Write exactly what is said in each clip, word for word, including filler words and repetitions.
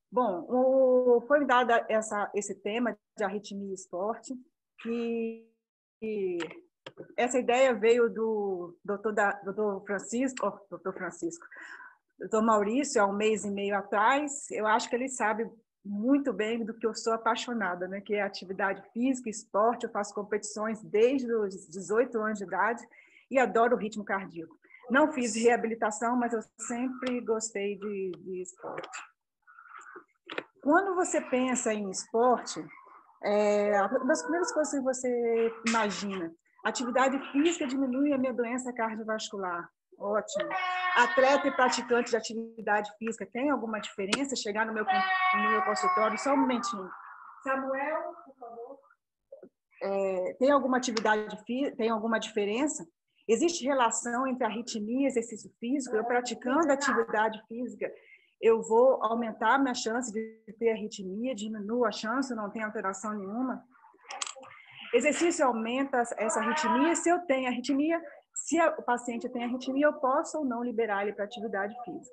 Bom, o, foi me dado essa, esse tema de arritmia e esporte, que, que essa ideia veio do doutor, da, doutor Francisco, oh, doutor Francisco, doutor Maurício, há um mês e meio atrás. Eu acho que ele sabe muito bem do que eu sou apaixonada, né? Que é atividade física, esporte. Eu faço competições desde os dezoito anos de idade e adoro o ritmo cardíaco. Não fiz reabilitação, mas eu sempre gostei de, de esporte. Quando você pensa em esporte, é, uma das primeiras coisas que você imagina, atividade física diminui a minha doença cardiovascular. Ótimo. Atleta e praticante de atividade física, tem alguma diferença? Chegar no meu, no meu consultório, só um momentinho. Samuel, por favor. É, tem alguma atividade física, tem alguma diferença? Existe relação entre arritmia e exercício físico? Eu praticando atividade física, eu vou aumentar a minha chance de ter arritmia, diminuo a chance, não tem alteração nenhuma? Exercício aumenta essa arritmia? Se eu tenho arritmia, se o paciente tem arritmia, eu posso ou não liberar ele para atividade física.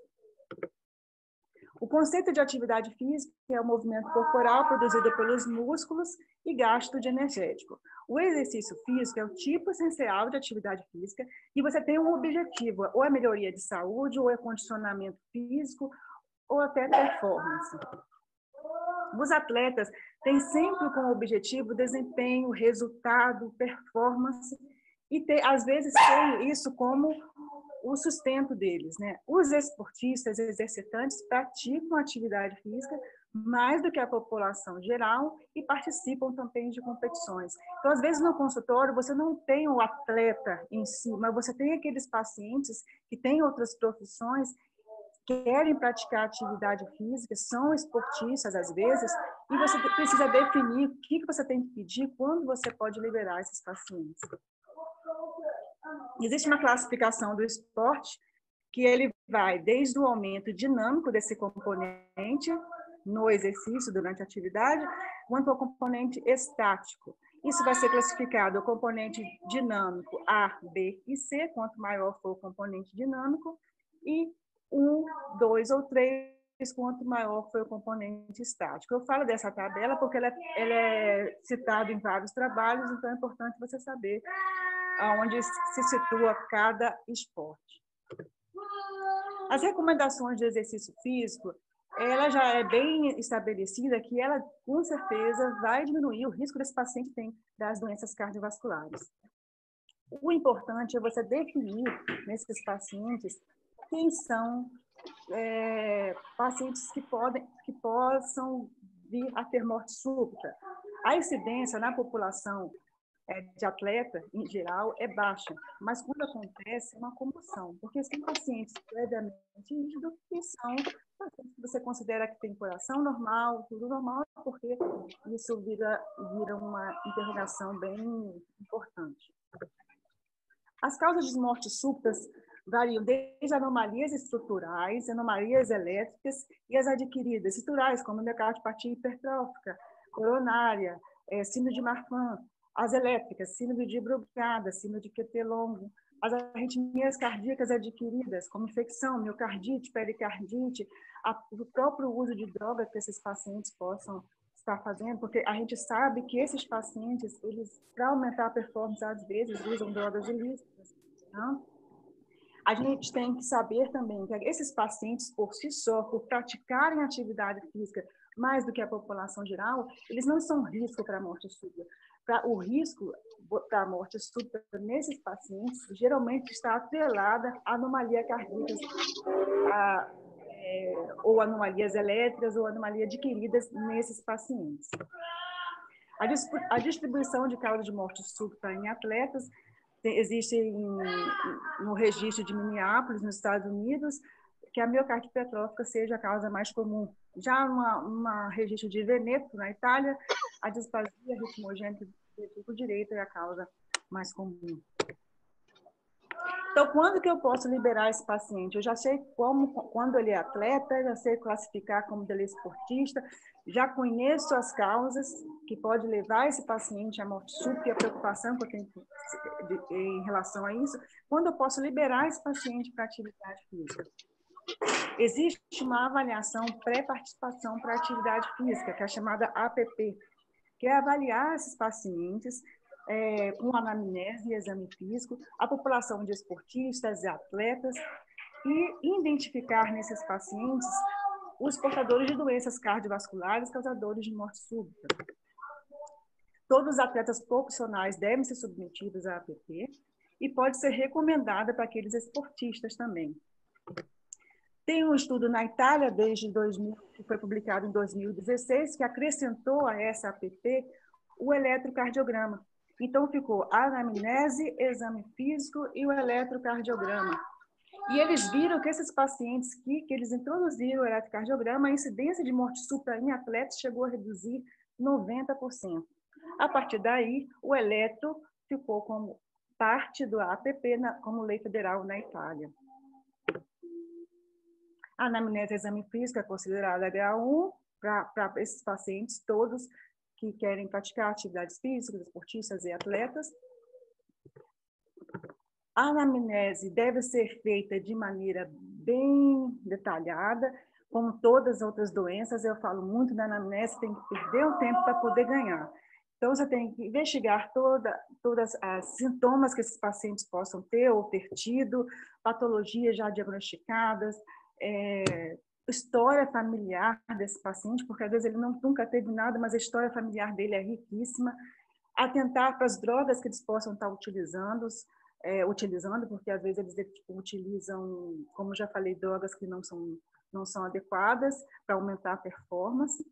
O conceito de atividade física é o movimento corporal produzido pelos músculos e gasto de energético. O exercício físico é o tipo essencial de atividade física e você tem um objetivo, ou é melhoria de saúde, ou é condicionamento físico, ou até performance. Os atletas têm sempre como objetivo desempenho, resultado, performance, e ter, às vezes tem isso como o sustento deles, né? Os esportistas exercitantes praticam atividade física mais do que a população geral e participam também de competições. Então, às vezes, no consultório, você não tem o atleta em si, mas você tem aqueles pacientes que têm outras profissões, querem praticar atividade física, são esportistas às vezes, e você precisa definir o que você tem que pedir, quando você pode liberar esses pacientes. Existe uma classificação do esporte que ele vai desde o aumento dinâmico desse componente no exercício, durante a atividade, quanto ao componente estático. Isso vai ser classificado o componente dinâmico A, B e C, quanto maior for o componente dinâmico, e um, dois ou três, quanto maior foi o componente estático. Eu falo dessa tabela porque ela, ela é citada em vários trabalhos, então é importante você saber aonde se situa cada esporte. As recomendações de exercício físico, ela já é bem estabelecida que ela, com certeza, vai diminuir o risco desse paciente ter das doenças cardiovasculares. O importante é você definir nesses pacientes quem são é, pacientes que, podem, que possam vir a ter morte súbita. A incidência na população é, de atleta, em geral, é baixa, mas quando acontece é uma comoção, porque são pacientes previamente rígidos e são pacientes que você considera que tem coração normal, tudo normal, porque isso vira, vira uma interrogação bem importante. As causas de mortes súbitas variam desde anomalias estruturais, anomalias elétricas e as adquiridas estruturais, como miocardiopatia hipertrófica, coronária, é, síndrome de Marfan, as elétricas, síndrome de Brugada, síndrome de Q T longo, as arritmias cardíacas adquiridas, como infecção, miocardite, pericardite, a, o próprio uso de drogas que esses pacientes possam estar fazendo, porque a gente sabe que esses pacientes, eles, para aumentar a performance, às vezes, usam drogas ilícitas. Não? A gente tem que saber também que esses pacientes, por si só, por praticarem atividade física mais do que a população geral, eles não são risco para a morte súbita. O risco para a morte súbita nesses pacientes geralmente está atrelada à anomalia cardíaca, a, é, ou anomalias elétricas ou anomalias adquiridas nesses pacientes. A distribuição de causa de morte súbita em atletas existe em, no registro de Minneapolis, nos Estados Unidos, que a miocardite hipertrófica seja a causa mais comum. Já no registro de Veneto, na Itália, a displasia ritmogênica do ventriculo direito é a causa mais comum. Então, quando que eu posso liberar esse paciente? Eu já sei como, quando ele é atleta, já sei classificar como ele é esportista, já conheço as causas que pode levar esse paciente à morte súbita e a preocupação que eu tenho em relação a isso. Quando eu posso liberar esse paciente para atividade física? Existe uma avaliação pré-participação para a atividade física, que é a chamada A P P, que é avaliar esses pacientes é, com anamnese e exame físico, a população de esportistas e atletas, e identificar nesses pacientes os portadores de doenças cardiovasculares causadores de morte súbita. Todos os atletas profissionais devem ser submetidos à A P P e pode ser recomendada para aqueles esportistas também. Tem um estudo na Itália, desde dois mil, que foi publicado em dois mil e dezesseis, que acrescentou a essa A P P o eletrocardiograma. Então, ficou a anamnese, exame físico e o eletrocardiograma. E eles viram que esses pacientes que, que eles introduziram o eletrocardiograma, a incidência de morte súbita em atletas chegou a reduzir noventa por cento. A partir daí, o eletro ficou como parte do A P P na, como lei federal na Itália. A anamnese e exame físico é considerada grau um para esses pacientes todos que querem praticar atividades físicas, esportistas e atletas. A anamnese deve ser feita de maneira bem detalhada, como todas as outras doenças. Eu falo muito da anamnese, tem que perder o tempo para poder ganhar. Então, você tem que investigar toda, todas as sintomas que esses pacientes possam ter ou ter tido, patologias já diagnosticadas, é, história familiar desse paciente, porque às vezes ele não, nunca teve nada, mas a história familiar dele é riquíssima. Atentar para as drogas que eles possam estar utilizando, é, utilizando porque às vezes eles tipo, utilizam, como já falei, drogas que não são, não são adequadas para aumentar a performance.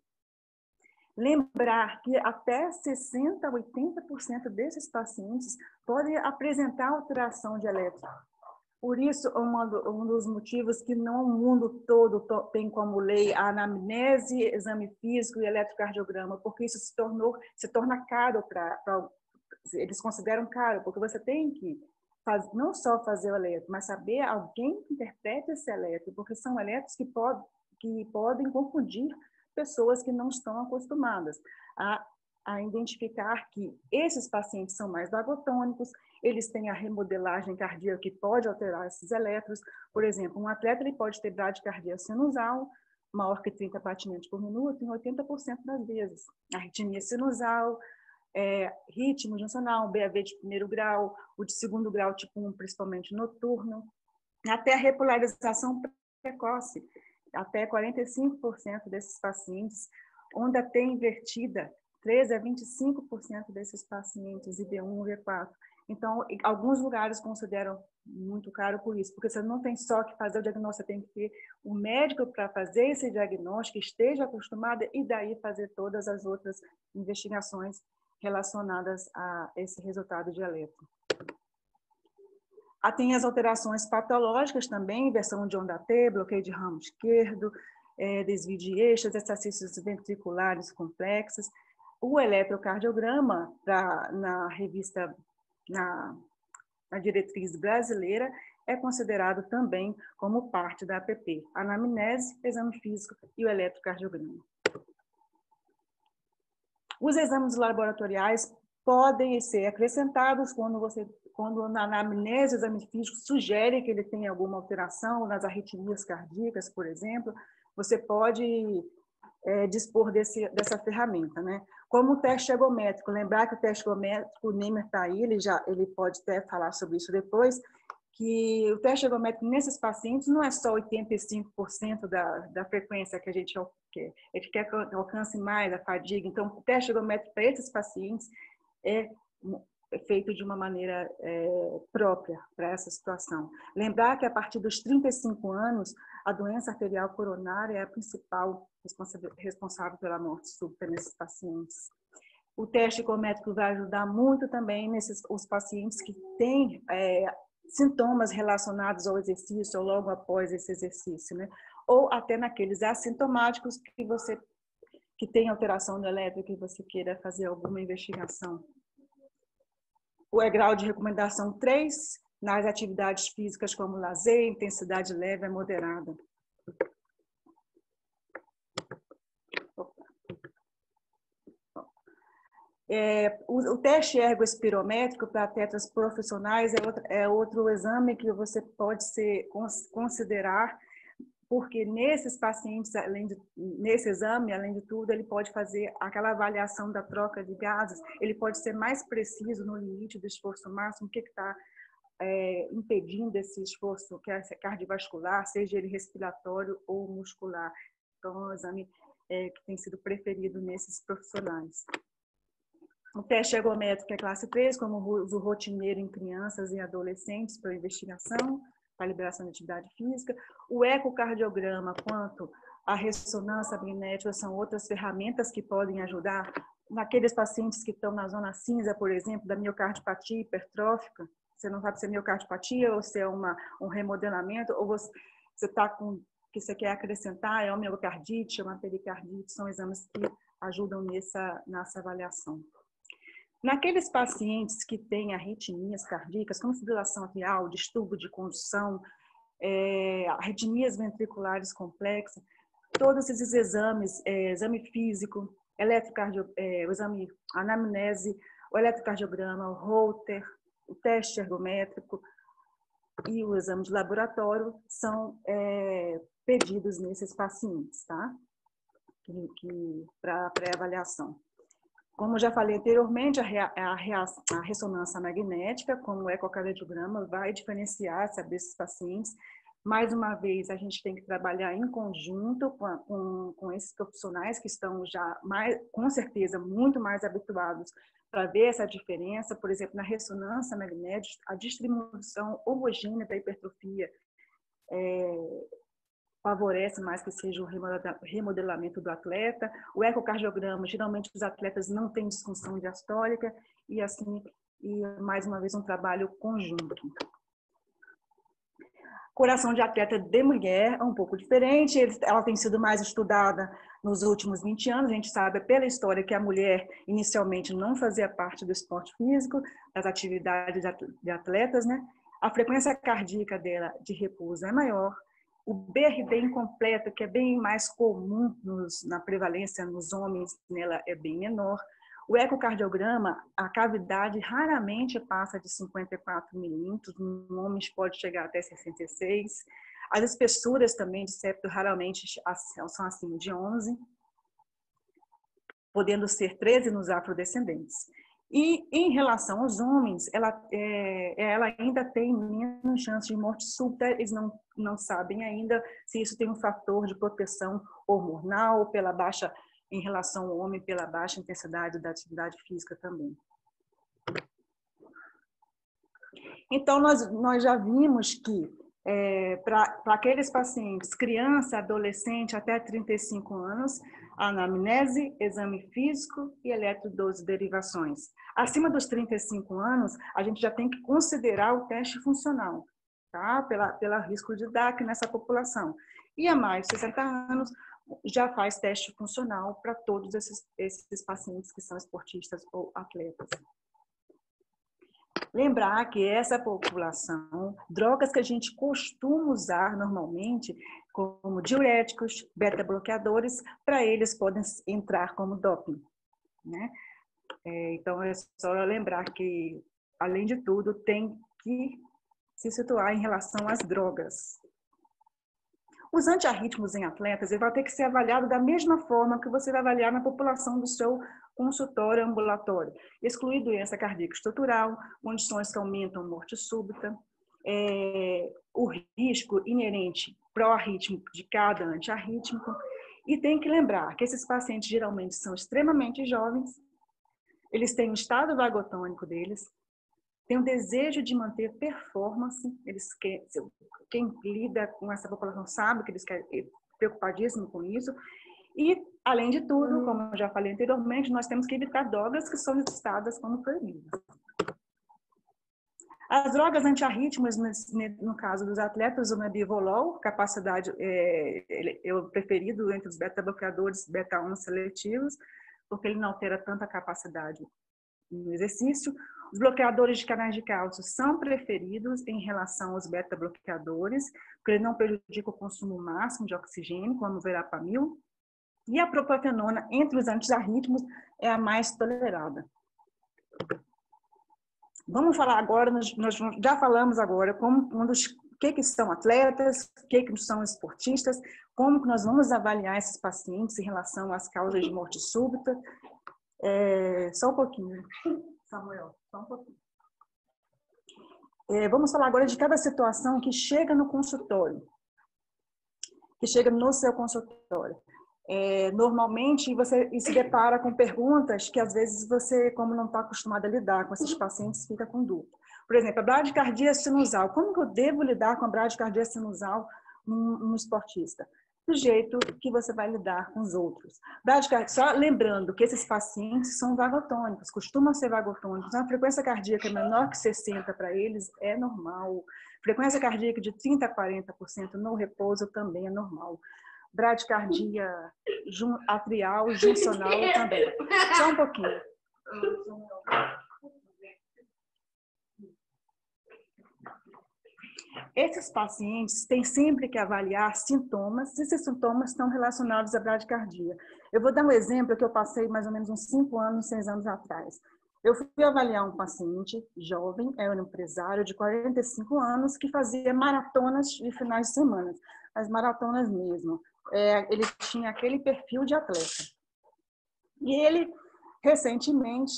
Lembrar que até sessenta por cento, oitenta por cento desses pacientes podem apresentar alteração de eletro. Por isso, um dos motivos que não o mundo todo tem como lei a anamnese, exame físico e eletrocardiograma, porque isso se tornou, se torna caro para, eles consideram caro, porque você tem que faz, não só fazer o eletro, mas saber alguém que interprete esse eletro, porque são eletros que, pod, que podem confundir pessoas que não estão acostumadas a, a identificar que esses pacientes são mais vagotônicos, eles têm a remodelagem cardíaca que pode alterar esses eletros. Por exemplo, um atleta ele pode ter bradicardia sinusal, maior que trinta batimentos por minuto, em oitenta por cento das vezes. Arritmia sinusal, é, ritmo juncional, B A V de primeiro grau, o de segundo grau, tipo um, principalmente noturno, até a repolarização precoce. Até quarenta e cinco por cento desses pacientes, onda T invertida, treze a vinte e cinco por cento desses pacientes, I B um, I B quatro. Então, alguns lugares consideram muito caro por isso, porque você não tem só que fazer o diagnóstico, você tem que ter um médico para fazer esse diagnóstico, esteja acostumado, e daí fazer todas as outras investigações relacionadas a esse resultado de eletro. Ah, tem as alterações patológicas também, inversão de onda T, bloqueio de ramo esquerdo, é, desvio de eixos, exercícios ventriculares complexos. O eletrocardiograma, pra, na revista, na, na diretriz brasileira, é considerado também como parte da A P P. Anamnese, exame físico e o eletrocardiograma. Os exames laboratoriais podem ser acrescentados quando você quando na anamnese, o exame físico sugere que ele tem alguma alteração nas arritmias cardíacas, por exemplo, você pode é, dispor desse, dessa ferramenta, né? Como o teste ergométrico, lembrar que o teste ergométrico, o Nemer está aí, ele, já, ele pode até falar sobre isso depois, que o teste ergométrico nesses pacientes não é só oitenta e cinco por cento da, da frequência que a gente quer, a gente quer que alcance mais a fadiga, então o teste ergométrico para esses pacientes é feito de uma maneira é, própria para essa situação. Lembrar que a partir dos trinta e cinco anos, a doença arterial coronária é a principal responsável pela morte súbita nesses pacientes. O teste ergométrico vai ajudar muito também nesses os pacientes que têm é, sintomas relacionados ao exercício ou logo após esse exercício, né? Ou até naqueles assintomáticos que você que tem alteração do eletro, que você queira fazer alguma investigação. O grau de recomendação três, nas atividades físicas como lazer, intensidade leve é moderada. É, o, o teste ergoespirométrico para atletas profissionais é outro, é outro exame que você pode ser, considerar, porque nesses pacientes, além de, nesse exame, além de tudo, ele pode fazer aquela avaliação da troca de gases, ele pode ser mais preciso no limite do esforço máximo, o que está é, impedindo esse esforço que é cardiovascular, seja ele respiratório ou muscular. Então, é um exame é, que tem sido preferido nesses profissionais. O teste ergométrico é classe três, como uso rotineiro em crianças e adolescentes para investigação, para liberação de atividade física. O ecocardiograma, quanto a ressonância magnética, são outras ferramentas que podem ajudar naqueles pacientes que estão na zona cinza, por exemplo, da miocardiopatia hipertrófica. Você não sabe se é miocardiopatia ou se é uma, um remodelamento, ou você está com que você quer acrescentar, é uma miocardite, é uma pericardite, são exames que ajudam nessa, nessa avaliação. Naqueles pacientes que têm arritmias cardíacas, como fibrilação atrial, distúrbio de condução, é, arritmias ventriculares complexas, todos esses exames, é, exame físico, eletrocardio, é, o exame anamnese, o eletrocardiograma, o Holter, o teste ergométrico e o exame de laboratório são é, pedidos nesses pacientes, tá? Que, que, para pré-avaliação. Como eu já falei anteriormente, a, rea, a, rea, a ressonância magnética, como o ecocardiograma, vai diferenciar, saber esses pacientes. Mais uma vez, a gente tem que trabalhar em conjunto com, com, com esses profissionais que estão já, mais, com certeza, muito mais habituados para ver essa diferença. Por exemplo, na ressonância magnética, a distribuição homogênea da hipertrofia é, favorece mais que seja o remodelamento do atleta. O ecocardiograma, geralmente os atletas não têm disfunção diastólica e assim, e mais uma vez um trabalho conjunto. Coração de atleta de mulher é um pouco diferente, ela tem sido mais estudada nos últimos vinte anos, a gente sabe pela história que a mulher inicialmente não fazia parte do esporte físico, das atividades de atletas, né? A frequência cardíaca dela de repouso é maior, o B R D incompleto, que é bem mais comum nos, na prevalência nos homens, nela é bem menor. O ecocardiograma, a cavidade raramente passa de cinquenta e quatro milímetros, em homens pode chegar até sessenta e seis. As espessuras também de septo raramente são acima de onze, podendo ser treze nos afrodescendentes. E em relação aos homens, ela, é, ela ainda tem menos chance de morte súbita, eles não, não sabem ainda se isso tem um fator de proteção hormonal pela baixa, em relação ao homem, pela baixa intensidade da atividade física também. Então, nós, nós já vimos que é, para aqueles pacientes, criança, adolescente, até trinta e cinco anos, anamnese, exame físico e eletrodose-derivações. Acima dos trinta e cinco anos, a gente já tem que considerar o teste funcional, tá? Pela, pela risco de D A C nessa população. E a mais de sessenta anos, já faz teste funcional para todos esses, esses pacientes que são esportistas ou atletas. Lembrar que essa população, drogas que a gente costuma usar normalmente, como diuréticos, beta-bloqueadores, para eles podem entrar como doping, né? É, então, é só lembrar que, além de tudo, tem que se situar em relação às drogas. Os antiarrítmicos em atletas, ele vai ter que ser avaliado da mesma forma que você vai avaliar na população do seu consultório ambulatório. Excluir doença cardíaca estrutural, condições que aumentam morte súbita, é, o risco inerente pró-arrítmico de cada antiarrítmico. E tem que lembrar que esses pacientes geralmente são extremamente jovens, eles têm o estado vagotônico deles, têm o desejo de manter performance, eles querem, quem lida com essa população sabe que eles querem, preocupadíssimo com isso. E, além de tudo, como eu já falei anteriormente, nós temos que evitar drogas que são listadas como proibidas. As drogas antiarrítmicas, no caso dos atletas, o nebivolol, capacidade, é, é o preferido entre os beta-bloqueadores beta um seletivos, porque ele não altera tanta capacidade no exercício. Os bloqueadores de canais de cálcio são preferidos em relação aos beta-bloqueadores, porque eles não prejudicam o consumo máximo de oxigênio, como o verapamil. E a propafenona, entre os antiarrítmicos, é a mais tolerada. Vamos falar agora, nós, nós já falamos agora como um dos, o que, que são atletas, o que, que são esportistas, como que nós vamos avaliar esses pacientes em relação às causas de morte súbita. É, só um pouquinho, Samuel, só um pouquinho. É, vamos falar agora de cada situação que chega no consultório, que chega no seu consultório. É, normalmente você se depara com perguntas que às vezes você, como não está acostumado a lidar com esses pacientes, fica com dúvida. Por exemplo, a bradicardia sinusal. Como que eu devo lidar com a bradicardia sinusal num, num esportista? Do jeito que você vai lidar com os outros. Bradicardia, só lembrando que esses pacientes são vagotônicos, costumam ser vagotônicos. A frequência cardíaca menor que sessenta para eles é normal. Frequência cardíaca de trinta a quarenta por cento no repouso também é normal. Bradicardia atrial, juncional também. Só um pouquinho. Esses pacientes têm sempre que avaliar sintomas, se esses sintomas estão relacionados à bradicardia. Eu vou dar um exemplo que eu passei mais ou menos uns cinco anos, seis anos atrás. Eu fui avaliar um paciente jovem, era um empresário de quarenta e cinco anos, que fazia maratonas de finais de semana, as maratonas mesmo. É, ele tinha aquele perfil de atleta. E ele, recentemente,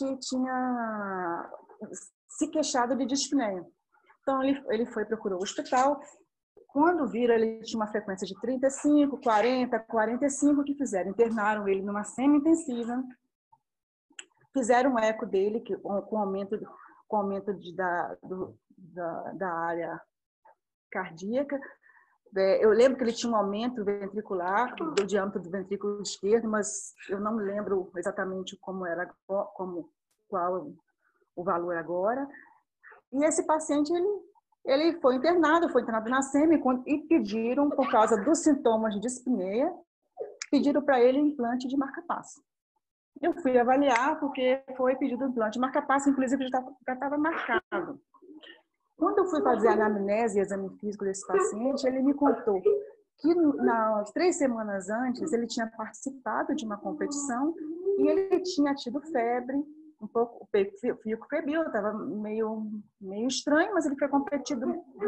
tinha se queixado de dispneia. Então, ele, ele foi, procurou o hospital. Quando viram, ele tinha uma frequência de trinta e cinco, quarenta, quarenta e cinco, que fizeram. Internaram ele numa semi-intensiva, fizeram um eco dele, que, com aumento, com aumento de, da, do, da, da área cardíaca. Eu lembro que ele tinha um aumento ventricular, do diâmetro do ventrículo esquerdo, mas eu não lembro exatamente como era, como, qual o valor agora. E esse paciente, ele, ele foi internado, foi internado na SEMI e pediram, por causa dos sintomas de dispneia, pediram para ele implante de marca-passo. Eu fui avaliar porque foi pedido implante de marca-passo, inclusive já estava marcado. Quando eu fui fazer a anamnese e exame físico desse paciente, ele me contou que nas três semanas antes ele tinha participado de uma competição e ele tinha tido febre, um pouco, fico febril, estava meio, meio estranho, mas ele foi competido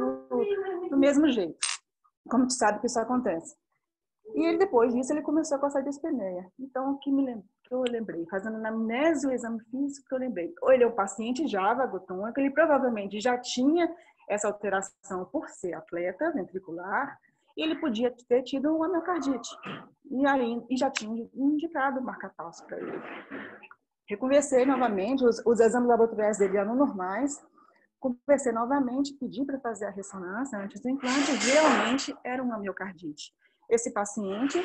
do, do mesmo jeito, como tu sabe que isso acontece. E ele, depois disso, ele começou a coçar de dispneia. Então, o que, me lembra, que eu lembrei, fazendo anamnese, o exame físico, que eu lembrei. Ou ele é um paciente já vagotônico, ele provavelmente já tinha essa alteração por ser atleta ventricular, e ele podia ter tido uma miocardite. E, aí, e já tinha indicado marca-passo para ele. Reconversei novamente, os, os exames laboratoriais dele eram normais, conversei novamente, pedi para fazer a ressonância antes do implante, e realmente era uma miocardite. Esse paciente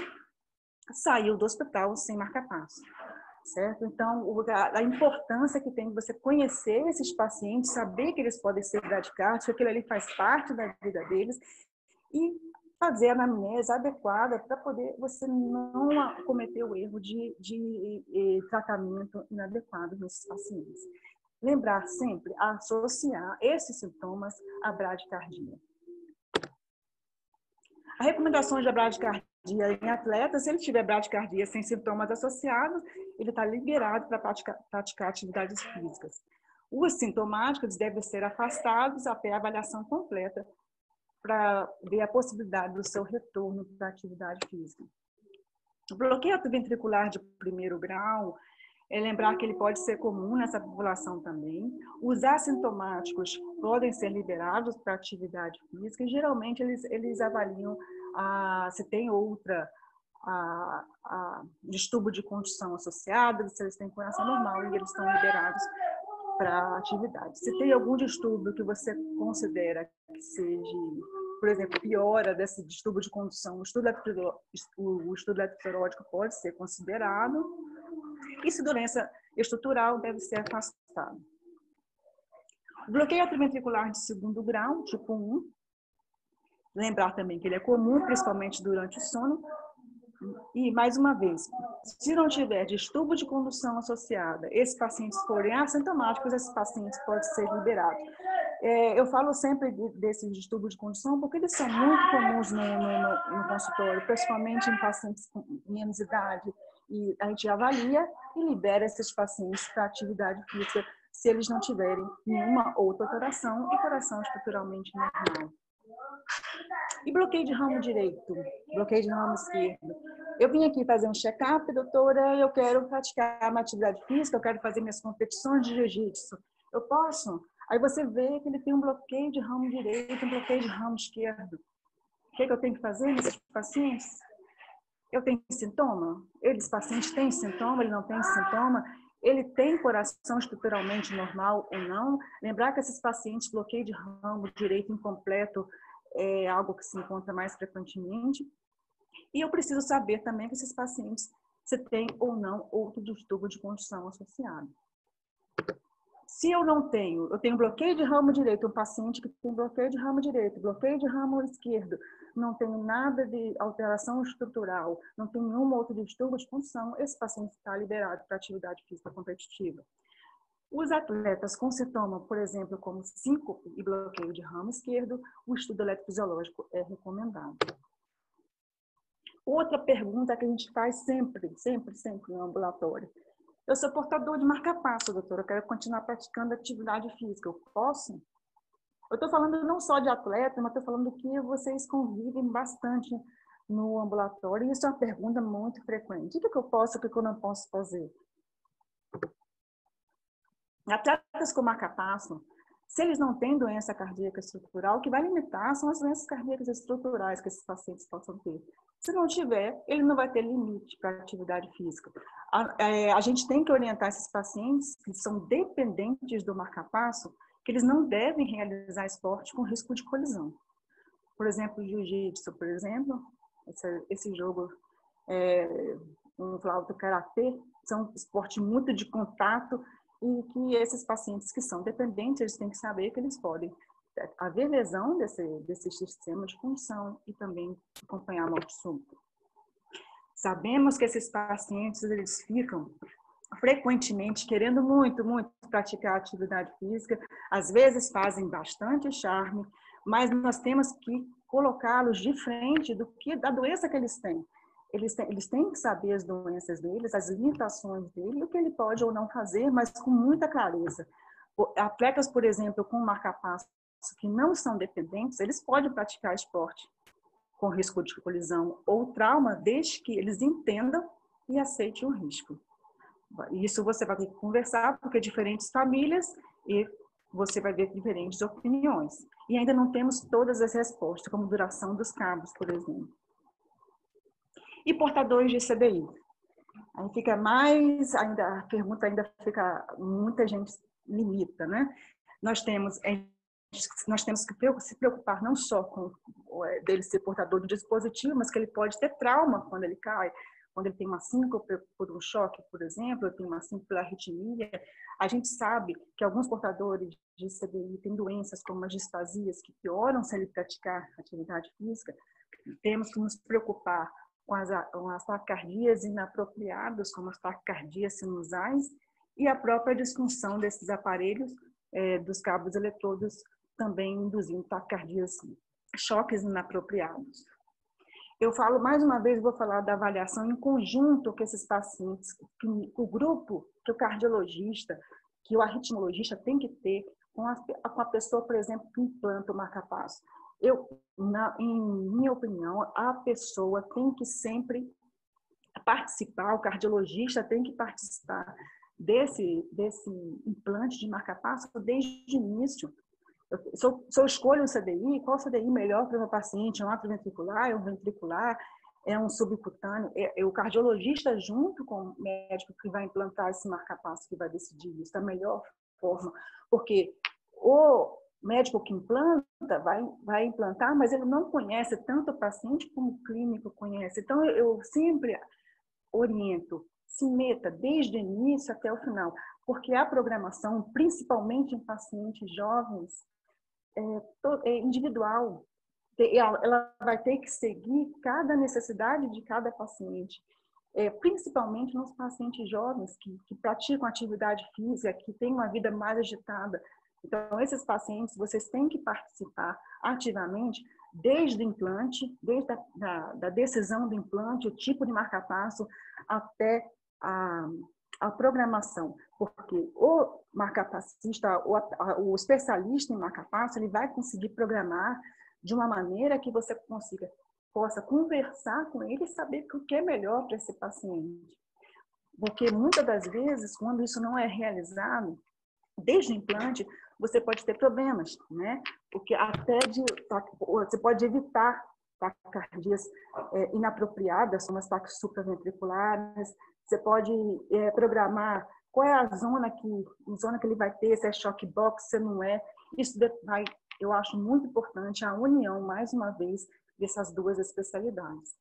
saiu do hospital sem marca-passo, certo? Então, a importância que tem de você conhecer esses pacientes, saber que eles podem ser bradicárdios, que aquilo ali faz parte da vida deles, e fazer a anamnese adequada para poder você não cometer o erro de, de, de tratamento inadequado nesses pacientes. Lembrar sempre, associar esses sintomas à bradicardia. A recomendação de bradicardia em atletas, se ele tiver bradicardia sem sintomas associados, ele está liberado para praticar, praticar atividades físicas. Os sintomáticos devem ser afastados até a avaliação completa para ver a possibilidade do seu retorno para a atividade física. O bloqueio ventricular de primeiro grau, é lembrar que ele pode ser comum nessa população também. Os assintomáticos podem ser liberados para atividade física e geralmente eles, eles avaliam ah, se tem outra ah, ah, distúrbio de condução associado, se eles têm coração normal e eles estão liberados para atividade. Se tem algum distúrbio que você considera que seja, por exemplo, piora desse distúrbio de condução, o estudo leptospiródico pode ser considerado. E se doença estrutural deve ser afastado. O bloqueio atrioventricular de segundo grau, tipo um, lembrar também que ele é comum, principalmente durante o sono. E, mais uma vez, se não tiver distúrbio de condução associada, esses pacientes forem assintomáticos, esses pacientes podem ser liberados. É, eu falo sempre de, desses distúrbios de condução porque eles são muito comuns no, no, no consultório, principalmente em pacientes com menos idade. E a gente avalia e libera esses pacientes para atividade física se eles não tiverem nenhuma outra alteração e coração estruturalmente normal. E bloqueio de ramo direito, bloqueio de ramo esquerdo. Eu vim aqui fazer um check-up, doutora, eu quero praticar uma atividade física, eu quero fazer minhas competições de jiu-jitsu. Eu posso? Aí você vê que ele tem um bloqueio de ramo direito, um bloqueio de ramo esquerdo. O que, é que eu tenho que fazer nesses pacientes? Eu tenho sintoma? Eles, pacientes, têm sintoma, ele não tem sintoma? Ele tem coração estruturalmente normal ou não? Lembrar que esses pacientes, bloqueio de ramo direito incompleto, é algo que se encontra mais frequentemente. E eu preciso saber também que esses pacientes, se tem ou não outro distúrbio de condução associado. Se eu não tenho, eu tenho bloqueio de ramo direito, um paciente que tem bloqueio de ramo direito, bloqueio de ramo esquerdo, não tem nada de alteração estrutural, não tem nenhum outro distúrbio de função, esse paciente está liberado para atividade física competitiva. Os atletas com sintoma, por exemplo, como síncope e bloqueio de ramo esquerdo, o estudo eletrofisiológico é recomendado. Outra pergunta que a gente faz sempre, sempre, sempre no ambulatório. Eu sou portador de marca-passo, doutora, eu quero continuar praticando atividade física, eu posso? Eu estou falando não só de atleta, mas estou falando que vocês convivem bastante no ambulatório, e isso é uma pergunta muito frequente. O que eu posso, o que eu não posso fazer? Atletas com marca-passo, se eles não têm doença cardíaca estrutural, o que vai limitar são as doenças cardíacas estruturais que esses pacientes possam ter. Se não tiver, ele não vai ter limite para a atividade física. A, é, a gente tem que orientar esses pacientes que são dependentes do marca-passo, que eles não devem realizar esporte com risco de colisão. Por exemplo, jiu-jitsu, por exemplo, esse, esse jogo, é, um flauta karatê, são esportes muito de contato, e que esses pacientes que são dependentes, eles têm que saber que eles podem haver lesão desse, desse sistema de função e também acompanhar a morte súbita. Sabemos que esses pacientes, eles ficam frequentemente querendo muito, muito praticar atividade física, às vezes fazem bastante charme, mas nós temos que colocá-los de frente do que, da doença que eles têm. Eles têm, eles têm que saber as doenças deles, as limitações dele, o que ele pode ou não fazer, mas com muita clareza. Atletas, por exemplo, com marca-passo que não são dependentes, eles podem praticar esporte com risco de colisão ou trauma, desde que eles entendam e aceitem o risco. Isso você vai ter que conversar, porque diferentes famílias e você vai ver diferentes opiniões. E ainda não temos todas as respostas, como duração dos cabos, por exemplo. E portadores de C D I. Aí fica mais, ainda, a pergunta ainda fica, muita gente limita, né? Nós temos, nós temos que se preocupar não só com dele ser portador do dispositivo, mas que ele pode ter trauma quando ele cai, quando ele tem uma síncope por um choque, por exemplo, ele tem uma síncope pela arritmia. A gente sabe que alguns portadores de C D I têm doenças como as disfasias que pioram se ele praticar atividade física. Temos que nos preocupar com as, com as taquicardias inapropriadas, como as taquicardias sinusais, e a própria disfunção desses aparelhos, é, dos cabos eletrodos, também induzindo taquicardias, choques inapropriados. Eu falo mais uma vez, vou falar da avaliação em conjunto que esses pacientes, que o grupo, que o cardiologista, que o arritmologista tem que ter com a, com a pessoa, por exemplo, que implanta o marca-passo. Eu, na, em minha opinião, a pessoa tem que sempre participar, o cardiologista tem que participar desse, desse implante de marca-passo desde o início. Eu, se, eu, se eu escolho um C D I, qual C D I melhor para o meu paciente? É um atrioventricular, é um ventricular, é um subcutâneo? É, é o cardiologista junto com o médico que vai implantar esse marca-passo, que vai decidir isso da melhor forma. Porque o médico que implanta vai, vai implantar, mas ele não conhece tanto o paciente como o clínico conhece. Então, eu, eu sempre oriento, se meta desde o início até o final, porque a programação, principalmente em pacientes jovens, é individual. Ela vai ter que seguir cada necessidade de cada paciente, é, principalmente nos pacientes jovens que, que praticam atividade física, que têm uma vida mais agitada. Então, esses pacientes, vocês têm que participar ativamente desde o implante, desde a da, da decisão do implante, o tipo de marca-passo, até a, a programação, porque o marcapassista, o, o especialista em marcapasso, ele vai conseguir programar de uma maneira que você consiga, possa conversar com ele e saber o que é melhor para esse paciente. Porque muitas das vezes, quando isso não é realizado, desde o implante, você pode ter problemas, né? Porque até de, você pode evitar taquicardias é, inapropriadas, como as taques supraventriculares. Você pode é, programar qual é a zona que, a zona que ele vai ter, se é shock box, se não é. Isso vai, eu acho muito importante a união, mais uma vez, dessas duas especialidades.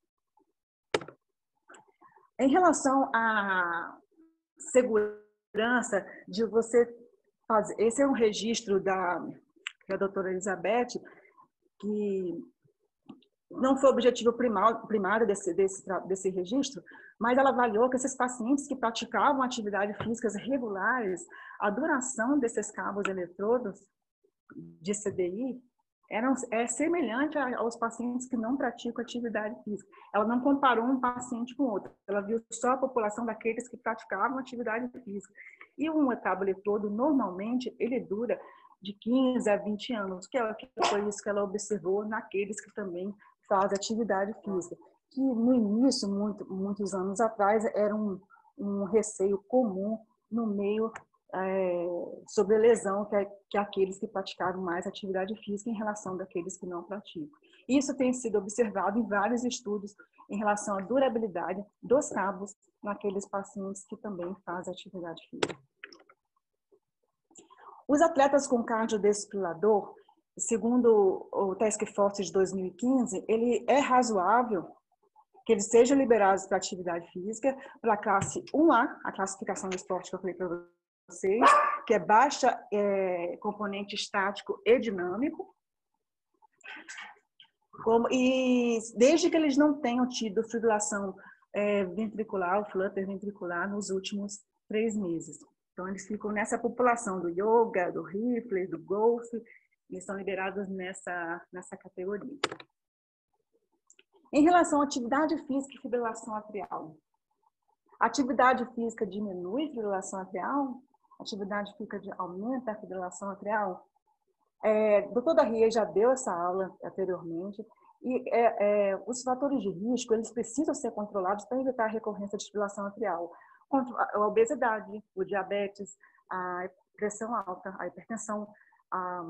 Em relação à segurança de você fazer, esse é um registro da, da doutora Elizabeth, que não foi o objetivo primário, primário desse, desse, desse registro, mas ela avaliou que esses pacientes que praticavam atividades físicas regulares, a duração desses cabos eletrodos de C D I eram, é semelhante aos pacientes que não praticam atividade física. Ela não comparou um paciente com outro, ela viu só a população daqueles que praticavam atividade física. E um cabo eletrodo, normalmente, ele dura de quinze a vinte anos, que foi isso que ela observou naqueles que também fazem atividade física, que no início, muito, muitos anos atrás, era um, um receio comum no meio é, sobre a lesão que, é, que aqueles que praticavam mais atividade física em relação daqueles que não praticam. Isso tem sido observado em vários estudos em relação à durabilidade dos cabos naqueles pacientes que também fazem atividade física. Os atletas com cardiodesfibrilador, segundo o Task Force de dois mil e quinze, ele é razoável que eles sejam liberados para atividade física, para a classe um A, a classificação do esporte que eu falei para vocês, que é baixa é, componente estático e dinâmico, como, e desde que eles não tenham tido fibrilação é, ventricular, o flutter ventricular, nos últimos três meses. Então, eles ficam nessa população do yoga, do rifle, do golfe, eles são liberados nessa, nessa categoria. Em relação à atividade física e fibrilação atrial. A atividade física diminui a fibrilação atrial? A atividade física aumenta a fibrilação atrial? É, o doutor Darrier já deu essa aula anteriormente, e é, é, os fatores de risco, eles precisam ser controlados para evitar a recorrência de fibrilação atrial. A obesidade, o diabetes, a pressão alta, a hipertensão, a,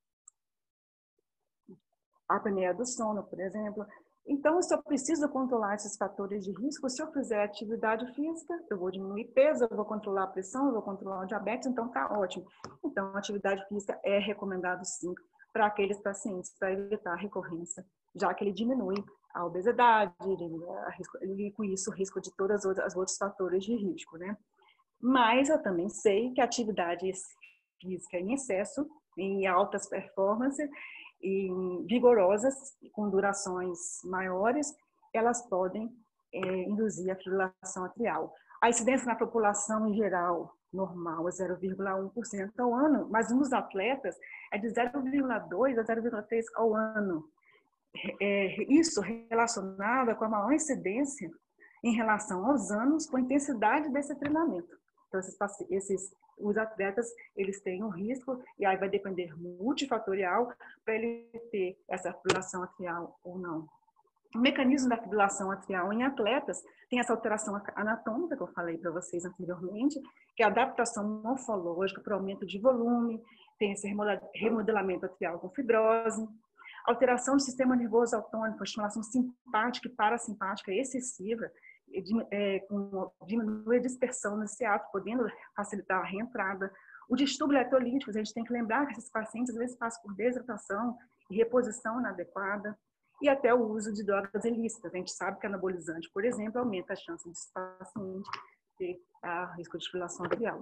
a apneia do sono, por exemplo. Então, se eu preciso controlar esses fatores de risco, se eu fizer atividade física, eu vou diminuir peso, eu vou controlar a pressão, eu vou controlar o diabetes, então tá ótimo. Então, a atividade física é recomendado sim para aqueles pacientes, para evitar a recorrência, já que ele diminui a obesidade, e com isso o risco de todos os outros fatores de risco, né? Mas eu também sei que a atividade física em excesso, em altas performances, e vigorosas, com durações maiores, elas podem é, induzir a fibrilação atrial. A incidência na população em geral, normal, é zero vírgula um por cento ao ano, mas nos atletas é de zero vírgula dois a zero vírgula três ao ano. É, isso relacionado com a maior incidência em relação aos anos, com a intensidade desse treinamento. Então, esses, esses os atletas, eles têm um risco, e aí vai depender multifatorial para ele ter essa fibrilação atrial ou não. O mecanismo da fibrilação atrial em atletas tem essa alteração anatômica que eu falei para vocês anteriormente, que é a adaptação morfológica para o aumento de volume, tem esse remodelamento atrial com fibrose, alteração do sistema nervoso autônomo, estimulação simpática e parasimpática excessiva, É, com, diminui a dispersão nesse ato, podendo facilitar a reentrada. O distúrbio eletrolítico, a gente tem que lembrar que esses pacientes às vezes passam por desidratação e reposição inadequada, e até o uso de drogas ilícitas. A gente sabe que anabolizante, por exemplo, aumenta a chance desse paciente ter a risco de fibrilação atrial.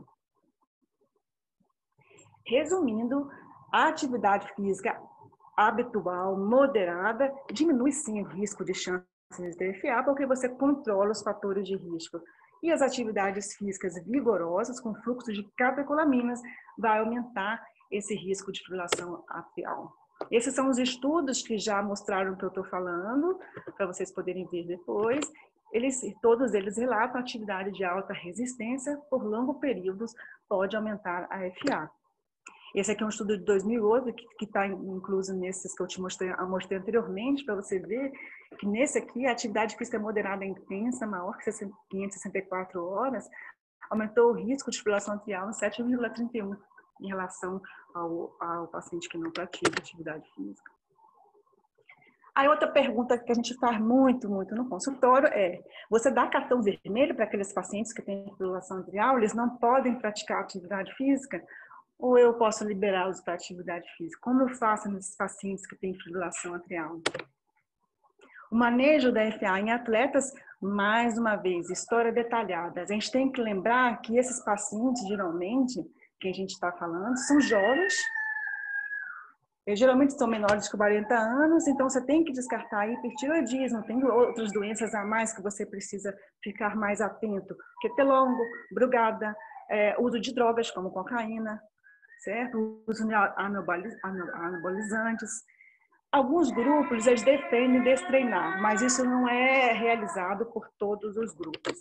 Resumindo, a atividade física habitual, moderada, diminui sim o risco de chance de T F A, porque você controla os fatores de risco. E as atividades físicas vigorosas, com fluxo de catecolaminas, vai aumentar esse risco de fibrilação atrial. Esses são os estudos que já mostraram o que eu estou falando, para vocês poderem ver depois. eles, todos eles relatam atividade de alta resistência por longos períodos pode aumentar a F A. Esse aqui é um estudo de dois mil e oito, que está incluso nesses que eu te mostrei, eu mostrei anteriormente, para você ver que nesse aqui a atividade física moderada e intensa, maior que quinhentas e sessenta e quatro horas, aumentou o risco de fibrilação atrial em sete vírgula trinta e um em relação ao, ao paciente que não pratica atividade física. Aí outra pergunta que a gente faz muito, muito no consultório é, você dá cartão vermelho para aqueles pacientes que têm fibrilação atrial, eles não podem praticar atividade física? Ou eu posso liberá-los para atividade física? Como eu faço nesses pacientes que têm fibrilação atrial? O manejo da F A em atletas, mais uma vez, história detalhada. A gente tem que lembrar que esses pacientes, geralmente, que a gente está falando, são jovens, eles geralmente são menores que quarenta anos, então você tem que descartar hipertireoidismo, tem outras doenças a mais que você precisa ficar mais atento, quetelongo, brugada, é, uso de drogas como cocaína, certo? Uso de anabolizantes. Alguns grupos, eles defendem destreinar, mas isso não é realizado por todos os grupos.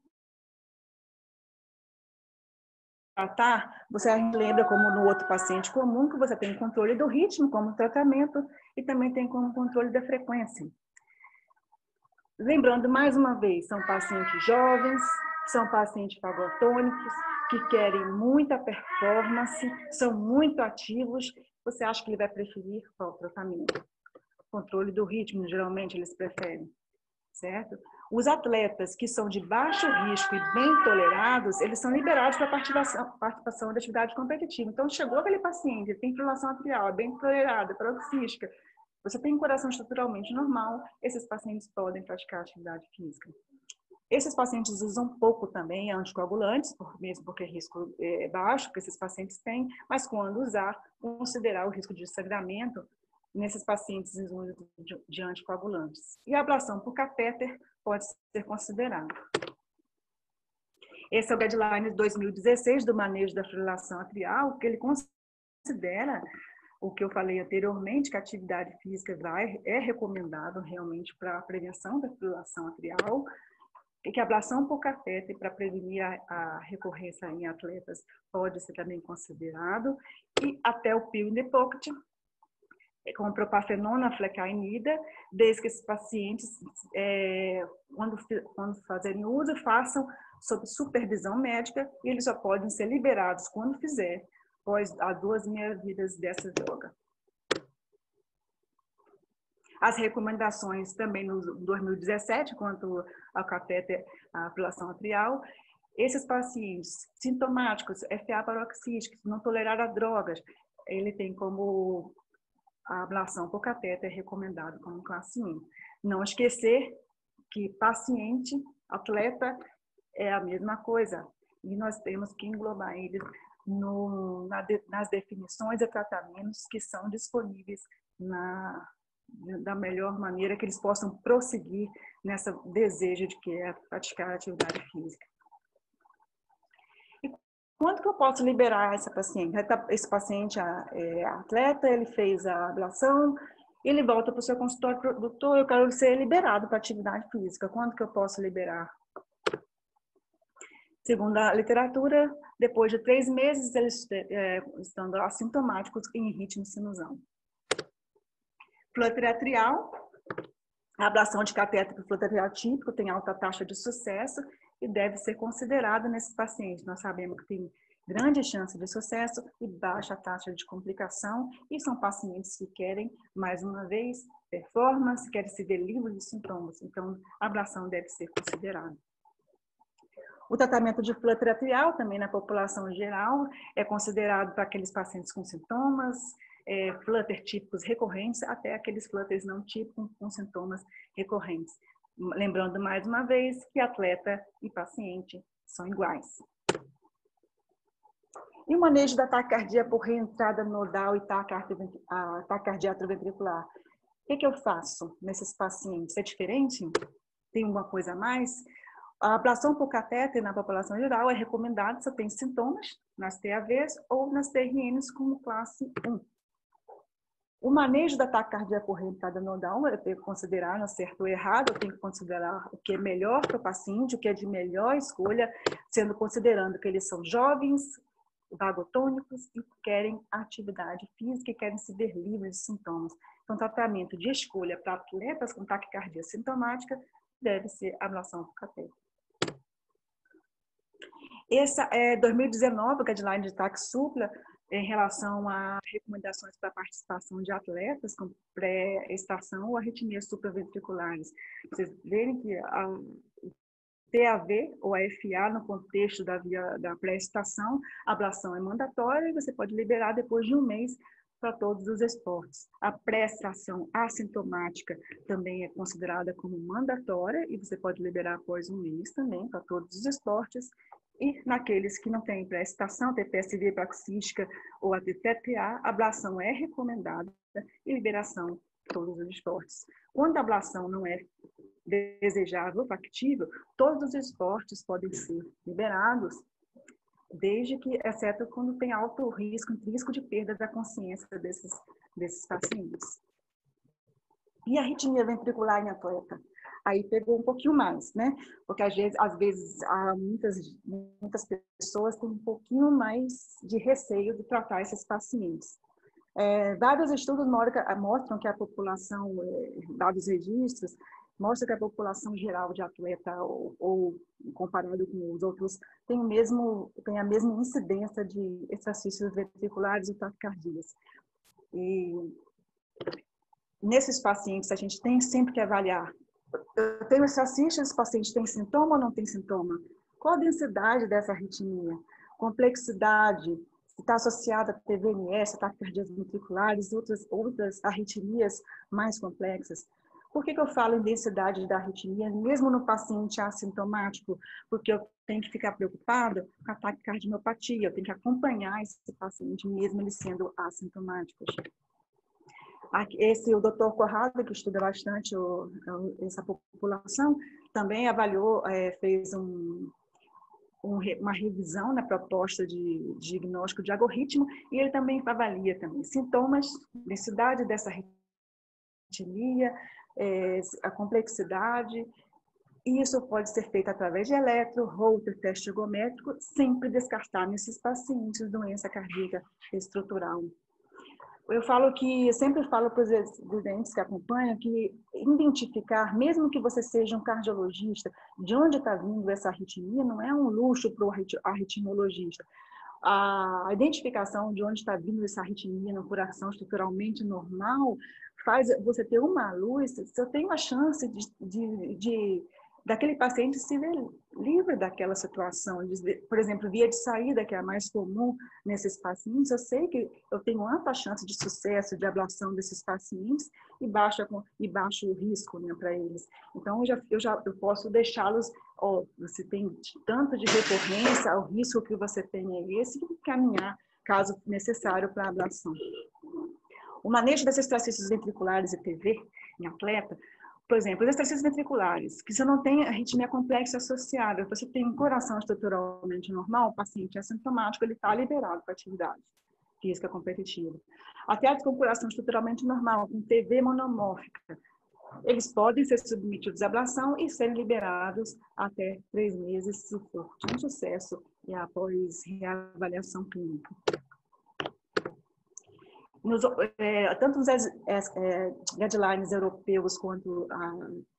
Tratar, você lembra como no outro paciente comum, que você tem controle do ritmo como tratamento e também tem como controle da frequência. Lembrando, mais uma vez, são pacientes jovens, são pacientes fagotônicos, que querem muita performance, são muito ativos. Você acha que ele vai preferir qual tratamento? Controle do ritmo, geralmente eles preferem, certo? Os atletas que são de baixo risco e bem tolerados, eles são liberados para participação, participação da atividade competitiva. Então, chegou aquele paciente, ele tem fibrilação atrial, é bem tolerado, é paroxística, você tem um coração estruturalmente normal, esses pacientes podem praticar atividade física. Esses pacientes usam pouco também anticoagulantes, mesmo porque o risco é baixo que esses pacientes têm, mas quando usar, considerar o risco de sangramento nesses pacientes em uso de anticoagulantes. E a ablação por catéter pode ser considerada. Esse é o guideline de dois mil e dezesseis do manejo da fibrilação atrial, que ele considera o que eu falei anteriormente, que a atividade física vai, é recomendado realmente para a prevenção da fibrilação atrial, e que a ablação por catéter para prevenir a, a recorrência em atletas pode ser também considerado, e até o pill in the pocket, com propafenona, flecainida, desde que esses pacientes, é, quando, quando fazerem uso, façam sob supervisão médica e eles só podem ser liberados quando fizer, após as duas meia-vidas dessa droga. As recomendações também no dois mil e dezessete, quanto ao catéter, a fibrilação atrial, esses pacientes sintomáticos, F A paroxística, não toleraram a drogas, ele tem como a ablação por catéter é recomendado como classe um. Não esquecer que paciente, atleta, é a mesma coisa. E nós temos que englobar eles no, na, nas definições e tratamentos que são disponíveis na, da melhor maneira que eles possam prosseguir nessa desejo de que é praticar atividade física. Quando que eu posso liberar essa paciente? Esse paciente é atleta, ele fez a ablação, ele volta para o seu consultório, doutor, eu quero ser liberado para atividade física. Quando que eu posso liberar? Segundo a literatura, depois de três meses, eles é, estando assintomáticos em ritmo sinusal. Flutter atrial, a ablação de catéter para o flutter atrial típico tem alta taxa de sucesso e deve ser considerado nesses pacientes. Nós sabemos que tem grande chance de sucesso e baixa taxa de complicação, e são pacientes que querem, mais uma vez, performance, querem se ver livres de sintomas. Então, a ablação deve ser considerada. O tratamento de flutter atrial, também na população geral, é considerado para aqueles pacientes com sintomas, é, flutter típicos recorrentes, até aqueles flutters não típicos com sintomas recorrentes. Lembrando mais uma vez que atleta e paciente são iguais. E o manejo da taquicardia por reentrada nodal e taquicardia atrioventricular? O que, que eu faço nesses pacientes? É diferente? Tem uma coisa a mais? A ablação por catéter na população geral é recomendada se tem sintomas nas T A Vs ou nas T R Ns como classe um. O manejo da taquicardia corrente nodal, eu tenho que considerar no certo ou errado, eu tenho que considerar o que é melhor para o paciente, o que é de melhor escolha, sendo considerando que eles são jovens, vagotônicos e querem atividade física e querem se ver livres de sintomas. Então, tratamento de escolha para atletas com taquicardia sintomática deve ser a ablação por catéter. Essa é dois mil e dezenove, o guideline de TAC supla, em relação a recomendações para a participação de atletas com pré-estação ou arritmias supraventriculares. Vocês verem que a T A V ou a F A, no contexto da, via, da pré-estação, a ablação é mandatória e você pode liberar depois de um mês para todos os esportes. A pré-estação assintomática também é considerada como mandatória e você pode liberar após um mês também para todos os esportes. E naqueles que não têm pré-estação, T P S V paroxística ou a T T A, a ablação é recomendada e liberação para todos os esportes. Quando a ablação não é desejável ou factível, todos os esportes podem ser liberados, desde que, exceto quando tem alto risco, risco de perda da consciência desses, desses pacientes. E a arritmia ventricular em atleta? Aí pegou um pouquinho mais, né? Porque às vezes, às vezes há muitas, muitas pessoas têm um pouquinho mais de receio de tratar esses pacientes. É, vários estudos mostram que a população, dados registros, mostram que a população geral de atleta, ou, ou comparado com os outros, tem, o mesmo, tem a mesma incidência de exercícios ventriculares e taquicardias. E nesses pacientes, a gente tem sempre que avaliar. Eu tenho exercício, esse paciente tem sintoma ou não tem sintoma? Qual a densidade dessa arritmia? Complexidade, se está associada a T V N S, taquicardias ventriculares, outras, outras arritmias mais complexas. Por que que eu falo em densidade da arritmia, mesmo no paciente assintomático? Porque eu tenho que ficar preocupada com a taquicardiopatia, eu tenho que acompanhar esse paciente, mesmo ele sendo assintomático. Esse, o doutor Corrada, que estuda bastante o, essa população, também avaliou, é, fez um, um, uma revisão na proposta de, de diagnóstico de algoritmo, e ele também avalia também sintomas, densidade dessa arritmia, é, a complexidade. E isso pode ser feito através de eletro, Holter, teste ergométrico, sempre descartar nesses pacientes doença cardíaca estrutural. Eu falo que, eu sempre falo para os residentes que acompanham que identificar, mesmo que você seja um cardiologista, de onde está vindo essa arritmia não é um luxo para o arritmologista. A identificação de onde está vindo essa arritmia no coração estruturalmente normal faz você ter uma luz, se eu tenho a chance de, de, de daquele paciente se ver livre daquela situação. Por exemplo, via de saída, que é a mais comum nesses pacientes, eu sei que eu tenho ampla chance de sucesso de ablação desses pacientes e baixo, e baixo o risco, né, para eles. Então, eu já, eu já eu posso deixá-los, ó, você tem tanto de recorrência, o risco que você tem é esse, e caminhar, caso necessário, para a ablação. O manejo desses exercícios ventriculares e T V em atleta, por exemplo, os exercícios ventriculares, que você não tem arritmia complexa associada, você tem um coração estruturalmente normal, o paciente assintomático, ele está liberado para atividade física competitiva. Atletas com coração estruturalmente normal, com T V monomórfica, eles podem ser submetidos à ablação e serem liberados até três meses, se for de um sucesso e após reavaliação clínica. Nos, é, tanto os é, é, guidelines europeus quanto a,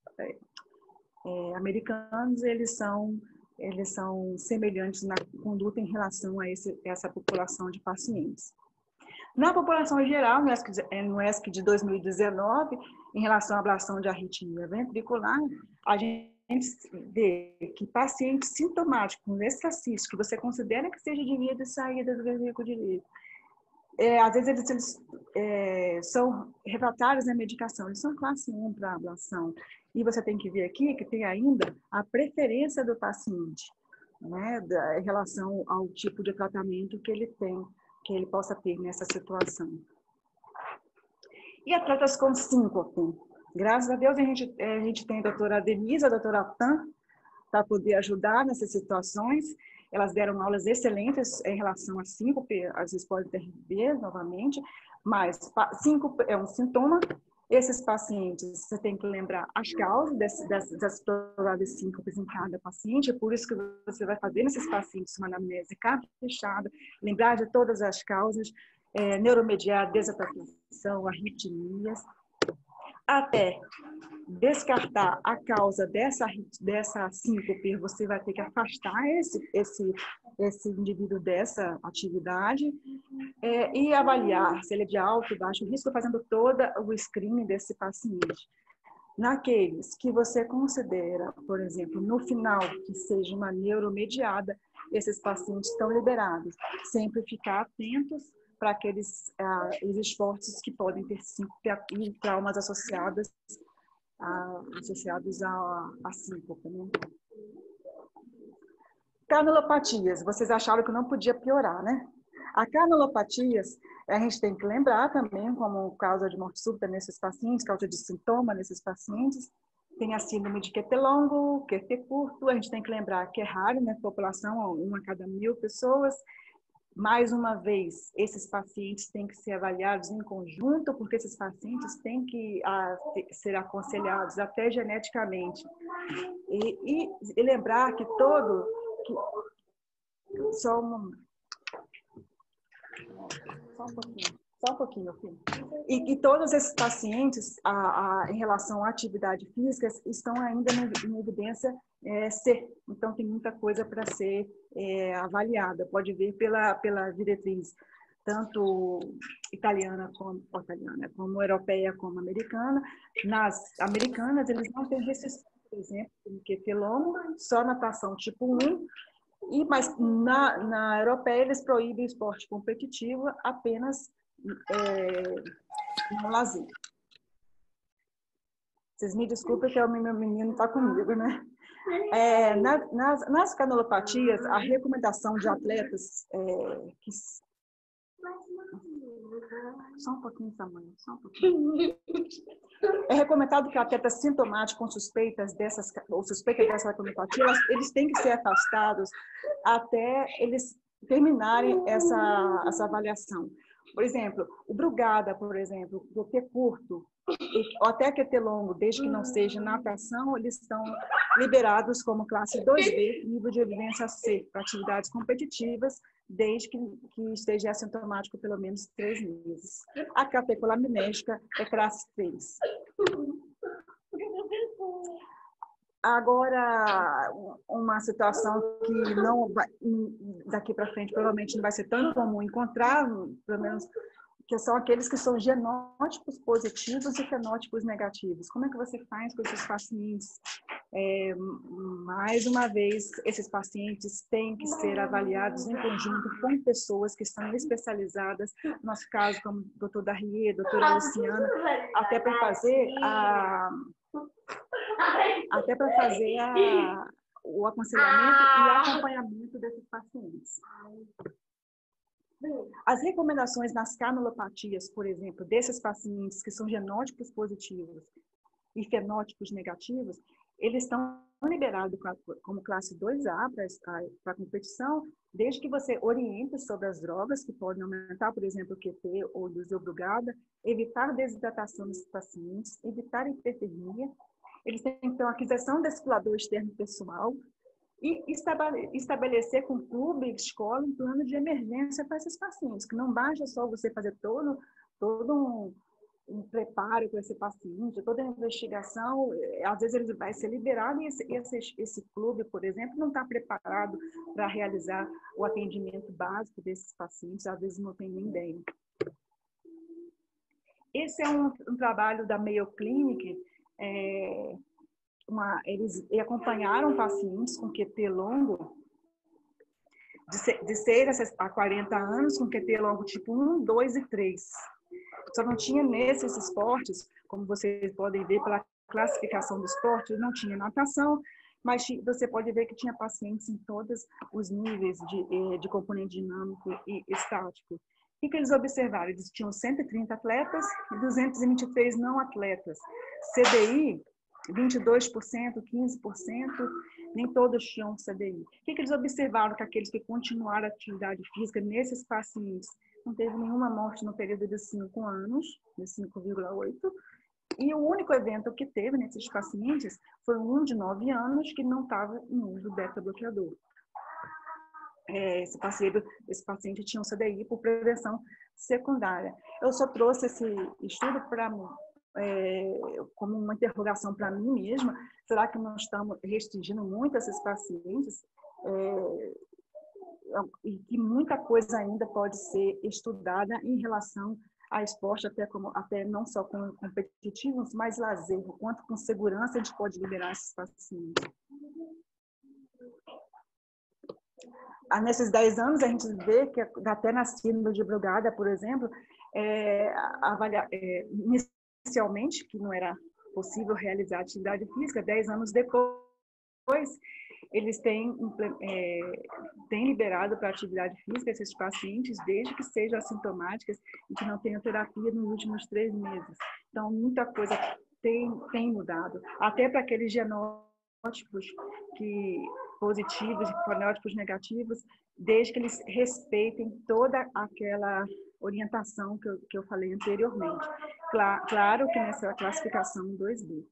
é, americanos, eles são, eles são semelhantes na conduta em relação a esse, essa população de pacientes. Na população geral, no ESC, no ESC de dois mil e dezenove, em relação à ablação de arritmia ventricular, a gente vê que pacientes sintomáticos com exercício, que você considera que seja de via de saída do vesículo direito, É, às vezes eles, eles é, são refratários à medicação, eles são classe um para ablação. E você tem que ver aqui que tem ainda a preferência do paciente, né, da, em relação ao tipo de tratamento que ele tem, que ele possa ter nessa situação. E atletas com síncope. Graças a Deus a gente, a gente tem a doutora Denise, a doutora Tan, para poder ajudar nessas situações. Elas deram aulas excelentes em relação a síncope, às vezes pode ter novamente, Mas cinco é um sintoma. Esses pacientes, você tem que lembrar as causas dessas, dessas, dessas prováveis síncopes em cada paciente. É por isso que você vai fazer nesses pacientes uma anamnese caprichada, lembrar de todas as causas, é, neuromediada, desatoxização, arritmias, até descartar a causa dessa, dessa síncope, você vai ter que afastar esse, esse, esse indivíduo dessa atividade é, e avaliar se ele é de alto e baixo risco, fazendo todo o screening desse paciente. Naqueles que você considera, por exemplo, no final, que seja uma neuromediada, esses pacientes estão liberados. Sempre ficar atentos para aqueles ah, esportes que podem ter síncope e traumas associados a, associados a, a síncope. Né? Canulopatias, vocês acharam que não podia piorar, né? A canulopatias, a gente tem que lembrar também como causa de morte súbita nesses pacientes, causa de sintoma nesses pacientes. Tem a síndrome de Q T longo, Q T curto, a gente tem que lembrar que é raro, né? População, uma a cada mil pessoas. Mais uma vez, esses pacientes têm que ser avaliados em conjunto, porque esses pacientes têm que a, ser aconselhados até geneticamente. E, e, e lembrar que todo... Que, só, um, só um pouquinho, só um pouquinho, filho. E que todos esses pacientes, a, a, em relação à atividade física, estão ainda em evidência é, C. Então, tem muita coisa para ser é, avaliada. Pode ver pela, pela diretriz, tanto italiana como, italiana, como europeia, como americana. Nas americanas, eles não têm restrição, por exemplo, no Q T longo, só natação tipo um. E, mas na, na europeia, eles proíbem o esporte competitivo apenas é, no lazer. Vocês me desculpem que o meu menino está comigo, né? É, na, nas, nas canulopatias, a recomendação de atletas é, que... Só um pouquinho de tamanho, só um pouquinho. É recomendado que atletas sintomáticos com suspeitas dessas, ou suspeitas dessa canulopatia, eles têm que ser afastados até eles terminarem essa, essa avaliação. Por exemplo, o Brugada, por exemplo, o Q T curto, ou até Q T longo, desde que não seja natação, eles estão liberados como classe dois B, nível de evidência C, para atividades competitivas, desde que, que esteja assintomático pelo menos três meses. A catecola amnésica é classe três. Agora, uma situação que não vai, daqui para frente provavelmente não vai ser tão comum encontrar, pelo menos, que são aqueles que são genótipos positivos e fenótipos negativos. Como é que você faz com esses pacientes? É, mais uma vez, esses pacientes têm que ser avaliados em conjunto com pessoas que estão especializadas, no nosso caso, como o doutor Darrier, doutora Luciana, até para fazer a... até para fazer a, o aconselhamento e acompanhamento desses pacientes. As recomendações nas canulopatias, por exemplo, desses pacientes que são genótipos positivos e fenótipos negativos, eles estão liberados como classe dois A para a competição, desde que você oriente sobre as drogas que podem aumentar, por exemplo, o Q T ou o Brugada, evitar desidratação desses pacientes, evitar hipertermia. Eles têm que ter uma aquisição desse doador externo pessoal e estabelecer com o clube, escola, um plano de emergência para esses pacientes, que não basta só você fazer todo, todo um, um preparo com esse paciente, toda a investigação, às vezes ele vai ser liberado e esse, esse, esse clube, por exemplo, não está preparado para realizar o atendimento básico desses pacientes, às vezes não tem nem ideia. Esse é um, um trabalho da Mayo Clinic. É, uma, eles acompanharam pacientes com Q T longo de seis a quarenta anos, com Q T longo tipo um, dois e três. Só não tinha nesses esportes, como vocês podem ver pela classificação do esporte, não tinha natação, mas você pode ver que tinha pacientes em todos os níveis de, de componente dinâmico e estático. O que eles observaram? Eles tinham cento e trinta atletas e duzentos e vinte e três não atletas. C D I, vinte e dois por cento, quinze por cento, nem todos tinham C D I. O que eles observaram? Que aqueles que continuaram a atividade física nesses pacientes não teve nenhuma morte no período de cinco anos, de cinco vírgula oito. E o único evento que teve nesses pacientes foi um de nove anos que não estava em uso do beta-bloqueador. É, esse, paciente, esse paciente tinha um C D I por prevenção secundária. Eu só trouxe esse estudo para é, como uma interrogação para mim mesma. Será que nós estamos restringindo muito esses pacientes? É, e que muita coisa ainda pode ser estudada em relação a esporte, até, como, até não só com competitivos, mas lazer, o quanto com segurança a gente pode liberar esses pacientes. Nesses dez anos, a gente vê que até na síndrome de Brugada, por exemplo, é, avalia, é, inicialmente, que não era possível realizar atividade física, dez anos depois, eles têm, é, têm liberado para atividade física esses pacientes, desde que sejam assintomáticas e que não tenham terapia nos últimos três meses. Então, muita coisa tem, tem mudado. Até para aqueles genótipos que, positivos e fenótipos negativos, desde que eles respeitem toda aquela orientação que eu, que eu falei anteriormente. Claro, claro que nessa classificação dois B.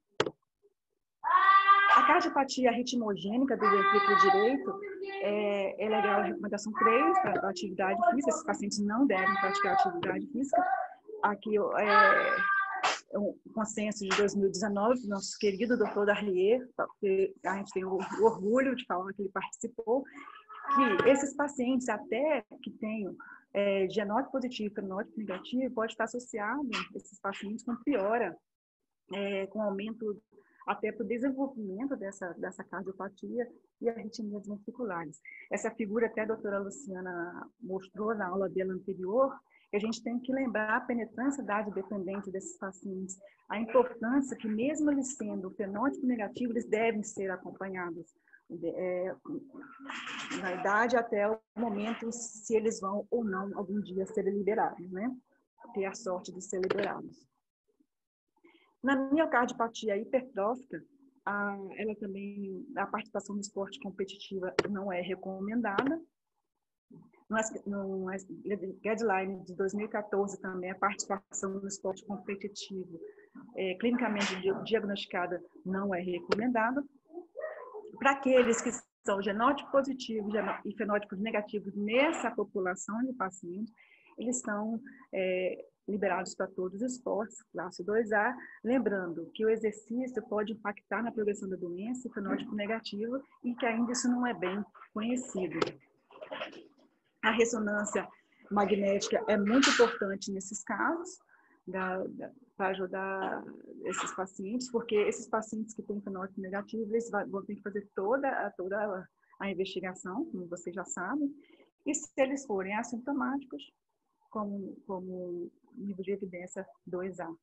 A cardiopatia ritmogênica do ventrículo direito é, é legal a recomendação três para atividade física. Esses pacientes não devem praticar atividade física. Aqui é um consenso de dois mil e dezenove do nosso querido doutor Darrier, que a gente tem o orgulho de falar que ele participou, que esses pacientes, até que tenham é, genótipo positivo e fenótipo negativo, pode estar associado, esses pacientes, com piora, é, com aumento até para o desenvolvimento dessa, dessa cardiopatia e arritmias ventriculares. Essa figura até a doutora Luciana mostrou na aula dela anterior, que a gente tem que lembrar a penetrância da idade dependente desses pacientes, a importância que, mesmo eles sendo fenótipo negativo, eles devem ser acompanhados é, na idade até o momento se eles vão ou não algum dia ser liberados, né? Ter a sorte de ser liberados. Na miocardiopatia hipertrófica, a, ela também, a participação no esporte competitiva não é recomendada. No, no guideline de dois mil e quatorze também, a participação no esporte competitivo é, clinicamente diagnosticada não é recomendada. Para aqueles que são genótipo positivo e fenótipos negativos nessa população de pacientes, eles são é, liberados para todos os esportes, classe dois A, lembrando que o exercício pode impactar na progressão da doença, fenótipo negativo, e que ainda isso não é bem conhecido. A ressonância magnética é muito importante nesses casos, para ajudar esses pacientes, porque esses pacientes que têm fenótipo negativo, eles vão ter que fazer toda, toda a investigação, como vocês já sabem, e se eles forem assintomáticos, como, como nível de evidência dois A.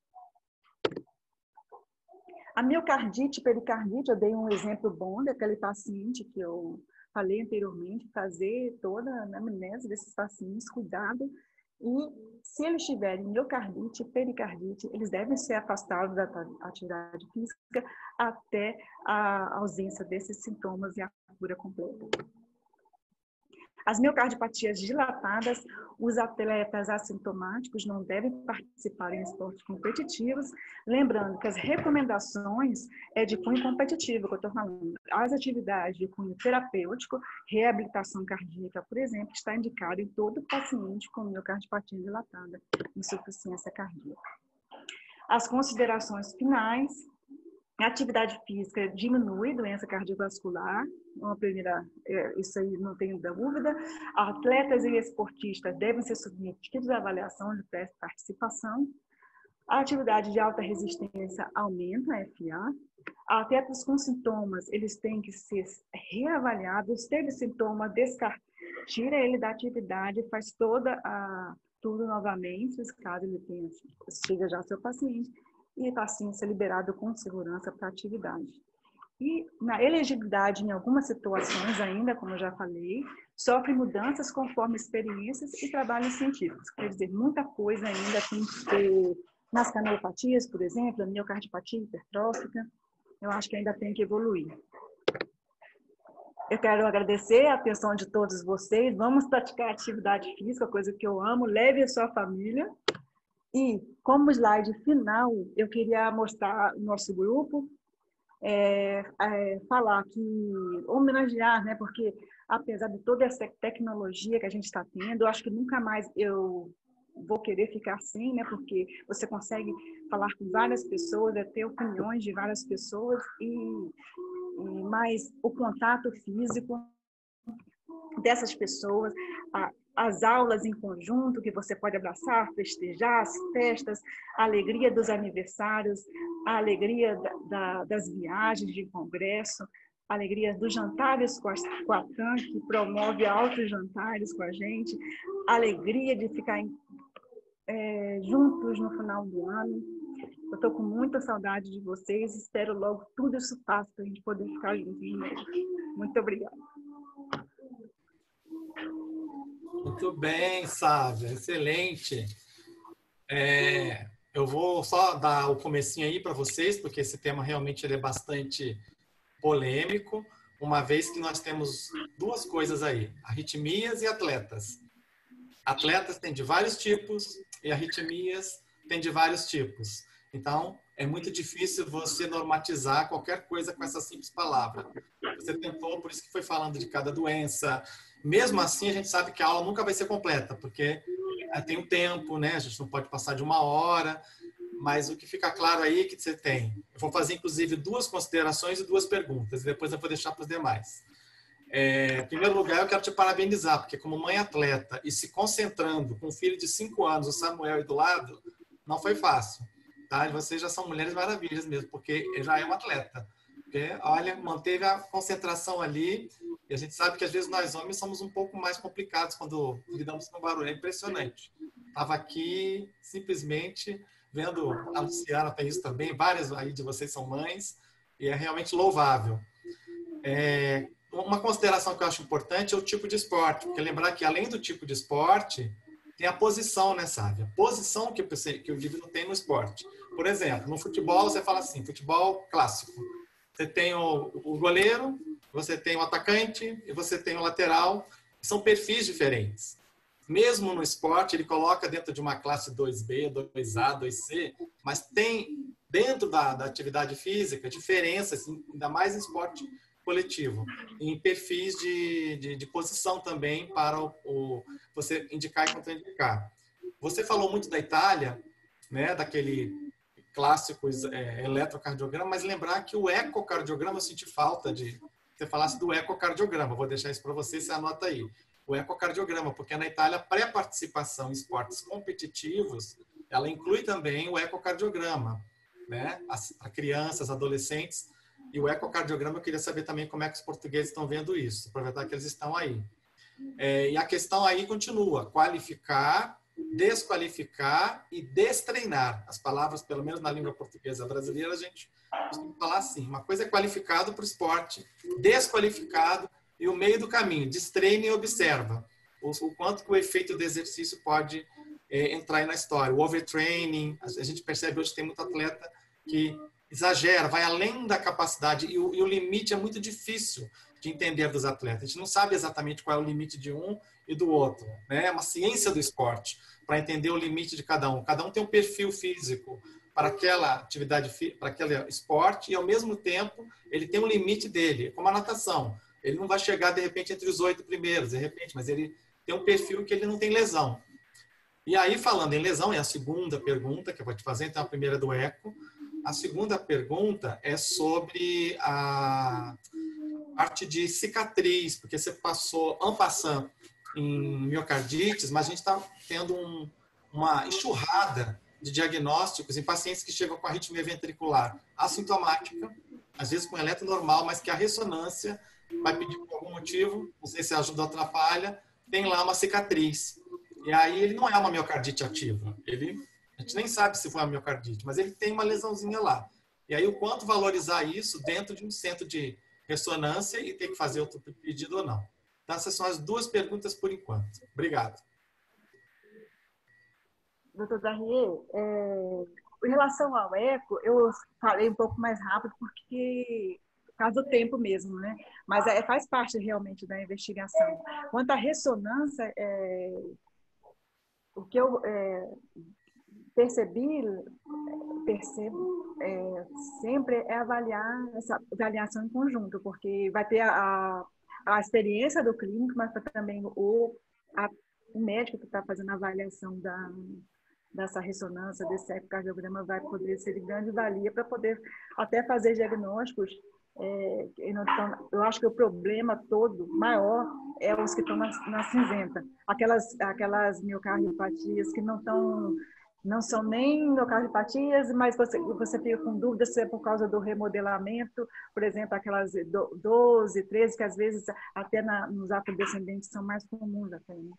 A miocardite, pericardite, eu dei um exemplo bom daquele paciente que eu falei anteriormente, fazer toda a anamnese desses pacientes, cuidado, e se eles tiverem miocardite, pericardite, eles devem ser afastados da atividade física até a ausência desses sintomas e a cura completa. As miocardiopatias dilatadas, os atletas assintomáticos não devem participar em esportes competitivos, lembrando que as recomendações é de cunho competitivo, que eu estou falando. As atividades de cunho terapêutico, reabilitação cardíaca, por exemplo, está indicado em todo paciente com miocardiopatia dilatada, insuficiência cardíaca. As considerações finais: a atividade física diminui doença cardiovascular, uma primeira, isso aí não tenho dúvida. Atletas e esportistas devem ser submetidos à avaliação de participação. A atividade de alta resistência aumenta, a F A. Atletas com sintomas, eles têm que ser reavaliados. Teve sintoma, descarta, tira ele da atividade, faz toda a tudo novamente, caso ele tenha, seja já seu paciente, e assim ser liberado com segurança para a atividade. E na elegibilidade, em algumas situações ainda, como eu já falei, sofre mudanças conforme experiências e trabalhos científicos. Quer dizer, muita coisa ainda tem que ter nas canalopatias, por exemplo, a miocardiopatia hipertrófica, eu acho que ainda tem que evoluir. Eu quero agradecer a atenção de todos vocês. Vamos praticar atividade física, coisa que eu amo. Leve a sua família. E, como slide final, eu queria mostrar o nosso grupo, é, é, falar que, homenagear, né? Porque, apesar de toda essa tecnologia que a gente está tendo, eu acho que nunca mais eu vou querer ficar sem, né? Porque você consegue falar com várias pessoas, é ter opiniões de várias pessoas, e, e mais o contato físico dessas pessoas, a, as aulas em conjunto, que você pode abraçar, festejar, as festas, a alegria dos aniversários, a alegria da, da, das viagens de congresso, a alegria dos jantares com a, com a TAM, que promove altos jantares com a gente, a alegria de ficar é, juntos no final do ano. Eu estou com muita saudade de vocês, espero logo tudo isso passe para a gente poder ficar juntos de novo. Muito obrigada. Muito bem, Sávia, excelente. É, eu vou só dar o comecinho aí para vocês, porque esse tema realmente ele é bastante polêmico, uma vez que nós temos duas coisas aí, arritmias e atletas. Atletas tem de vários tipos e arritmias tem de vários tipos. Então, é muito difícil você normatizar qualquer coisa com essa simples palavra. Você tentou, por isso que foi falando de cada doença. Mesmo assim, a gente sabe que a aula nunca vai ser completa, porque tem um tempo, né? A gente não pode passar de uma hora, mas o que fica claro aí é que você tem. Eu vou fazer, inclusive, duas considerações e duas perguntas, e depois eu vou deixar para os demais. É, em primeiro lugar, eu quero te parabenizar, porque como mãe atleta e se concentrando com um filho de cinco anos, o Samuel, aí do lado, não foi fácil. Tá? E vocês já são mulheres maravilhas mesmo, porque já é um atleta. Porque, olha, manteve a concentração ali, e a gente sabe que às vezes nós homens somos um pouco mais complicados quando lidamos com barulho. É impressionante. Estava aqui simplesmente vendo, a Luciana tem isso também, várias aí de vocês são mães, e é realmente louvável. É, uma consideração que eu acho importante é o tipo de esporte, porque lembrar que além do tipo de esporte, tem a posição, né, Sávia? A posição que, que o indivíduo tem no esporte. Por exemplo, no futebol você fala assim, futebol clássico. Você tem o, o goleiro, você tem o atacante e você tem o lateral. São perfis diferentes. Mesmo no esporte, ele coloca dentro de uma classe dois B, dois A, dois C, mas tem dentro da, da atividade física diferenças, ainda mais em esporte coletivo, em perfis de, de, de posição também para o, o, você indicar e contraindicar. Você falou muito da Itália, né, daquele clássico é, eletrocardiograma, mas lembrar que o ecocardiograma, eu senti falta de você falasse do ecocardiograma, vou deixar isso para você, você anota aí. O ecocardiograma, porque na Itália, a pré-participação em esportes competitivos, ela inclui também o ecocardiograma, né, para crianças, adolescentes. E o ecocardiograma, eu queria saber também como é que os portugueses estão vendo isso, aproveitar que eles estão aí. É, e a questão aí continua, qualificar, desqualificar e destreinar. As palavras, pelo menos na língua portuguesa brasileira, a gente costuma falar assim, uma coisa é qualificado para o esporte, desqualificado e o meio do caminho, destreina e observa. O, o quanto que o efeito do exercício pode é, entrar aí na história. O overtraining, a, a gente percebe hoje que tem muito atleta que exagera, vai além da capacidade e o, e o limite é muito difícil de entender dos atletas. A gente não sabe exatamente qual é o limite de um e do outro, né? É uma ciência do esporte para entender o limite de cada um. Cada um tem um perfil físico para aquela atividade, para aquele esporte e ao mesmo tempo ele tem um limite dele, como a natação. Ele não vai chegar de repente entre os oito primeiros, de repente, mas ele tem um perfil que ele não tem lesão. E aí falando em lesão é a segunda pergunta que eu vou te fazer, então a primeira é do eco. A segunda pergunta é sobre a parte de cicatriz, porque você passou en passant em miocardites, mas a gente está tendo um, uma enxurrada de diagnósticos em pacientes que chegam com arritmia ventricular assintomática, às vezes com eletro normal, mas que a ressonância vai pedir por algum motivo, não sei se ajuda ou atrapalha, tem lá uma cicatriz. E aí ele não é uma miocardite ativa, ele a gente nem sabe se foi uma miocardite, mas ele tem uma lesãozinha lá. E aí, o quanto valorizar isso dentro de um centro de ressonância e ter que fazer outro pedido ou não. Então, essas são as duas perguntas por enquanto. Obrigado. Doutor Darrier, é, em relação ao eco, eu falei um pouco mais rápido porque caso do tempo mesmo, né? Mas é, faz parte realmente da investigação. Quanto à ressonância, é, o que eu é, percebi, percebo é, sempre é avaliar essa avaliação em conjunto, porque vai ter a, a experiência do clínico, mas também o, a, o médico que está fazendo a avaliação da, dessa ressonância, desse ecocardiograma, vai poder ser de grande valia para poder até fazer diagnósticos. É, eu acho que o problema todo maior é os que estão na, na cinzenta, aquelas, aquelas miocardiopatias que não estão, não são nem miocardiopatias, mas você, você fica com dúvida se é por causa do remodelamento, por exemplo, aquelas doze, treze, que às vezes até na, nos afrodescendentes são mais comuns até. Né?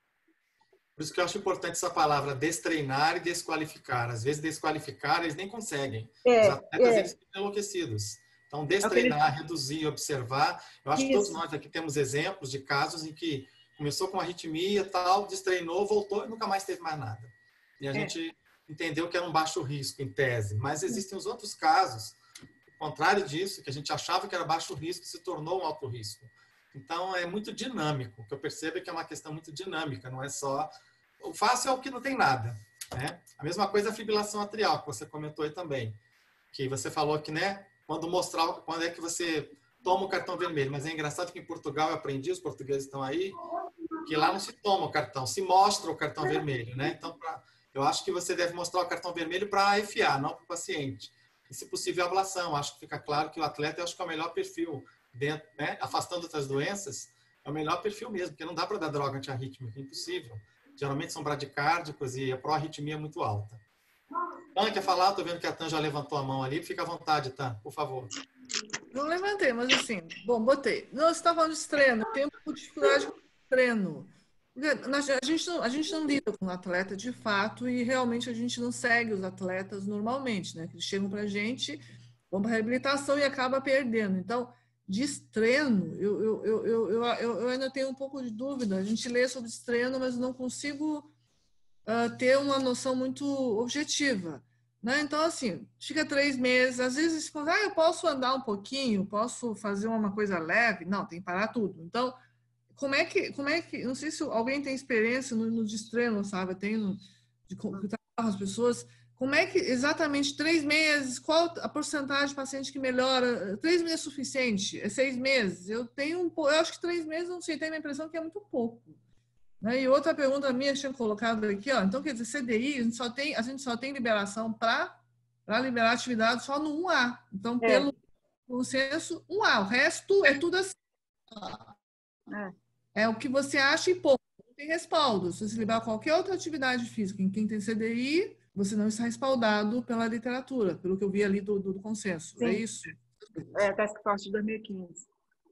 Por isso que eu acho importante essa palavra destreinar e desqualificar. Às vezes desqualificar eles nem conseguem. É, Os atletas é. eles ficam enlouquecidos. Então, destreinar, reduzir, observar. Eu acho Isso. que todos nós aqui temos exemplos de casos em que começou com arritmia, tal, destreinou, voltou e nunca mais teve mais nada. E a é. gente entendeu que era um baixo risco, em tese. Mas existem os outros casos, o contrário disso, que a gente achava que era baixo risco, se tornou um alto risco. Então, é muito dinâmico. O que eu percebo é que é uma questão muito dinâmica, não é só... O fácil é o que não tem nada. Né? A mesma coisa a fibrilação atrial, que você comentou aí também. Que você falou que, né? Quando mostrar, quando é que você toma o cartão vermelho. Mas é engraçado que em Portugal eu aprendi, os portugueses estão aí, que lá não se toma o cartão, se mostra o cartão vermelho, né? Então, pra, eu acho que você deve mostrar o cartão vermelho para a F A, não para o paciente. E, se possível, a ablação. Acho que fica claro que o atleta, eu acho que é o melhor perfil, dentro, né? Afastando outras doenças, é o melhor perfil mesmo, porque não dá para dar droga antiarrítmica, é impossível. Geralmente são bradicárdicos e a pró-arritmia é muito alta. Tan, quer falar? Estou vendo que a Tan já levantou a mão ali. Fica à vontade, Tan, por favor. Não levantei, mas assim, bom, botei. Não, você está falando de treino. Eu tenho um pouco de dificuldade com treino. A gente, não, a gente não lida com o atleta de fato e realmente a gente não segue os atletas normalmente, né? Eles chegam para a gente, vão para a reabilitação e acaba perdendo. Então, destreino, eu, eu, eu, eu, eu, eu ainda tenho um pouco de dúvida. A gente lê sobre destreino, mas não consigo uh, ter uma noção muito objetiva. Né? Então, assim, fica três meses, às vezes, ah, eu posso andar um pouquinho, posso fazer uma coisa leve. Não, tem que parar tudo. Então, como é que, como é que não sei se alguém tem experiência no, no destreino, sabe? Tem no, de com as pessoas. Como é que, exatamente, três meses, qual a porcentagem de paciente que melhora? Três meses é suficiente? É seis meses? Eu tenho um pouco, eu acho que três meses, não sei, tenho a impressão que é muito pouco. Né? E outra pergunta minha, tinha colocado aqui, ó, então, quer dizer, C D I, a gente só tem, a gente só tem liberação para liberar atividade só no um A. Então, é. pelo consenso, um A. O resto é tudo assim. É, é o que você acha e pouco. Não tem respaldo. Se você liberar qualquer outra atividade física em quem tem C D I, você não está respaldado pela literatura, pelo que eu vi ali do, do, do consenso. Sim. É isso? É, a Task Force de dois mil e quinze.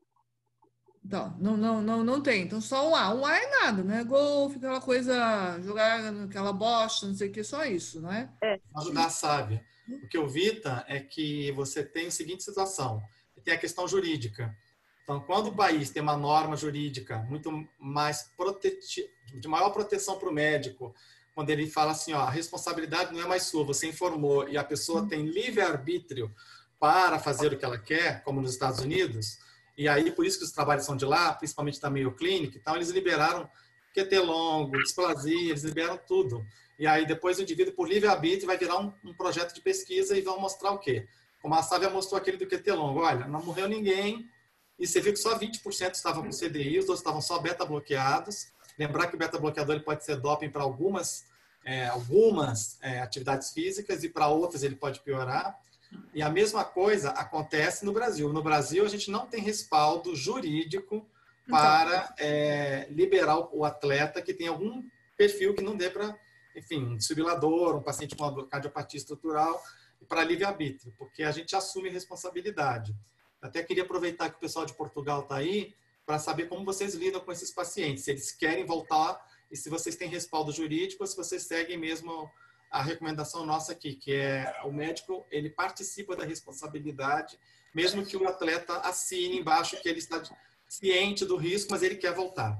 Então, não, não, não, não tem. Então, só um A. Um A é nada, né? Golfe, aquela coisa, jogar aquela bosta, não sei o que, só isso, não é? É. Ajudar a sábia. O que eu vi, tá, é que você tem a seguinte situação. Tem a questão jurídica. Então, quando o país tem uma norma jurídica muito mais proteti... de maior proteção para o médico, quando ele fala assim, ó, a responsabilidade não é mais sua, você informou, e a pessoa tem livre-arbítrio para fazer o que ela quer, como nos Estados Unidos, e aí por isso que os trabalhos são de lá, principalmente da Mayo Clinic, então eles liberaram Q T longo, displasia, eles liberam tudo. E aí depois o indivíduo, por livre-arbítrio, vai virar um, um projeto de pesquisa e vão mostrar o quê? Como a Sávia mostrou aquele do Q T longo, olha, não morreu ninguém, e você viu que só vinte por cento estavam com C D I, os outros estavam só beta-bloqueados. Lembrar que o beta-bloqueador ele pode ser doping para algumas, é, algumas é, atividades físicas e para outras ele pode piorar. E a mesma coisa acontece no Brasil. No Brasil, a gente não tem respaldo jurídico para é, liberar o atleta que tem algum perfil que não dê para, enfim, um desfibrilador, um paciente com cardiopatia estrutural, para livre-arbítrio, porque a gente assume responsabilidade. Até queria aproveitar que o pessoal de Portugal está aí para saber como vocês lidam com esses pacientes, se eles querem voltar e se vocês têm respaldo jurídico ou se vocês seguem mesmo a recomendação nossa aqui, que é o médico, ele participa da responsabilidade, mesmo que o atleta assine embaixo que ele está ciente do risco, mas ele quer voltar.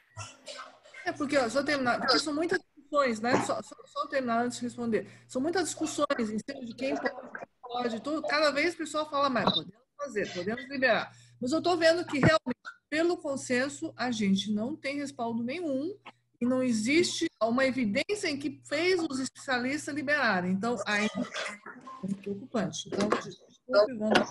É porque, ó, só terminar, porque são muitas discussões, né? Só, só, só terminar antes de responder. São muitas discussões em cima de quem pode, pode tudo. Cada vez o pessoal fala mais, podemos fazer, podemos liberar. Mas eu estou vendo que realmente, pelo consenso, a gente não tem respaldo nenhum e não existe uma evidência em que fez os especialistas liberarem. Então, ainda é preocupante. Então, desculpe, vamos...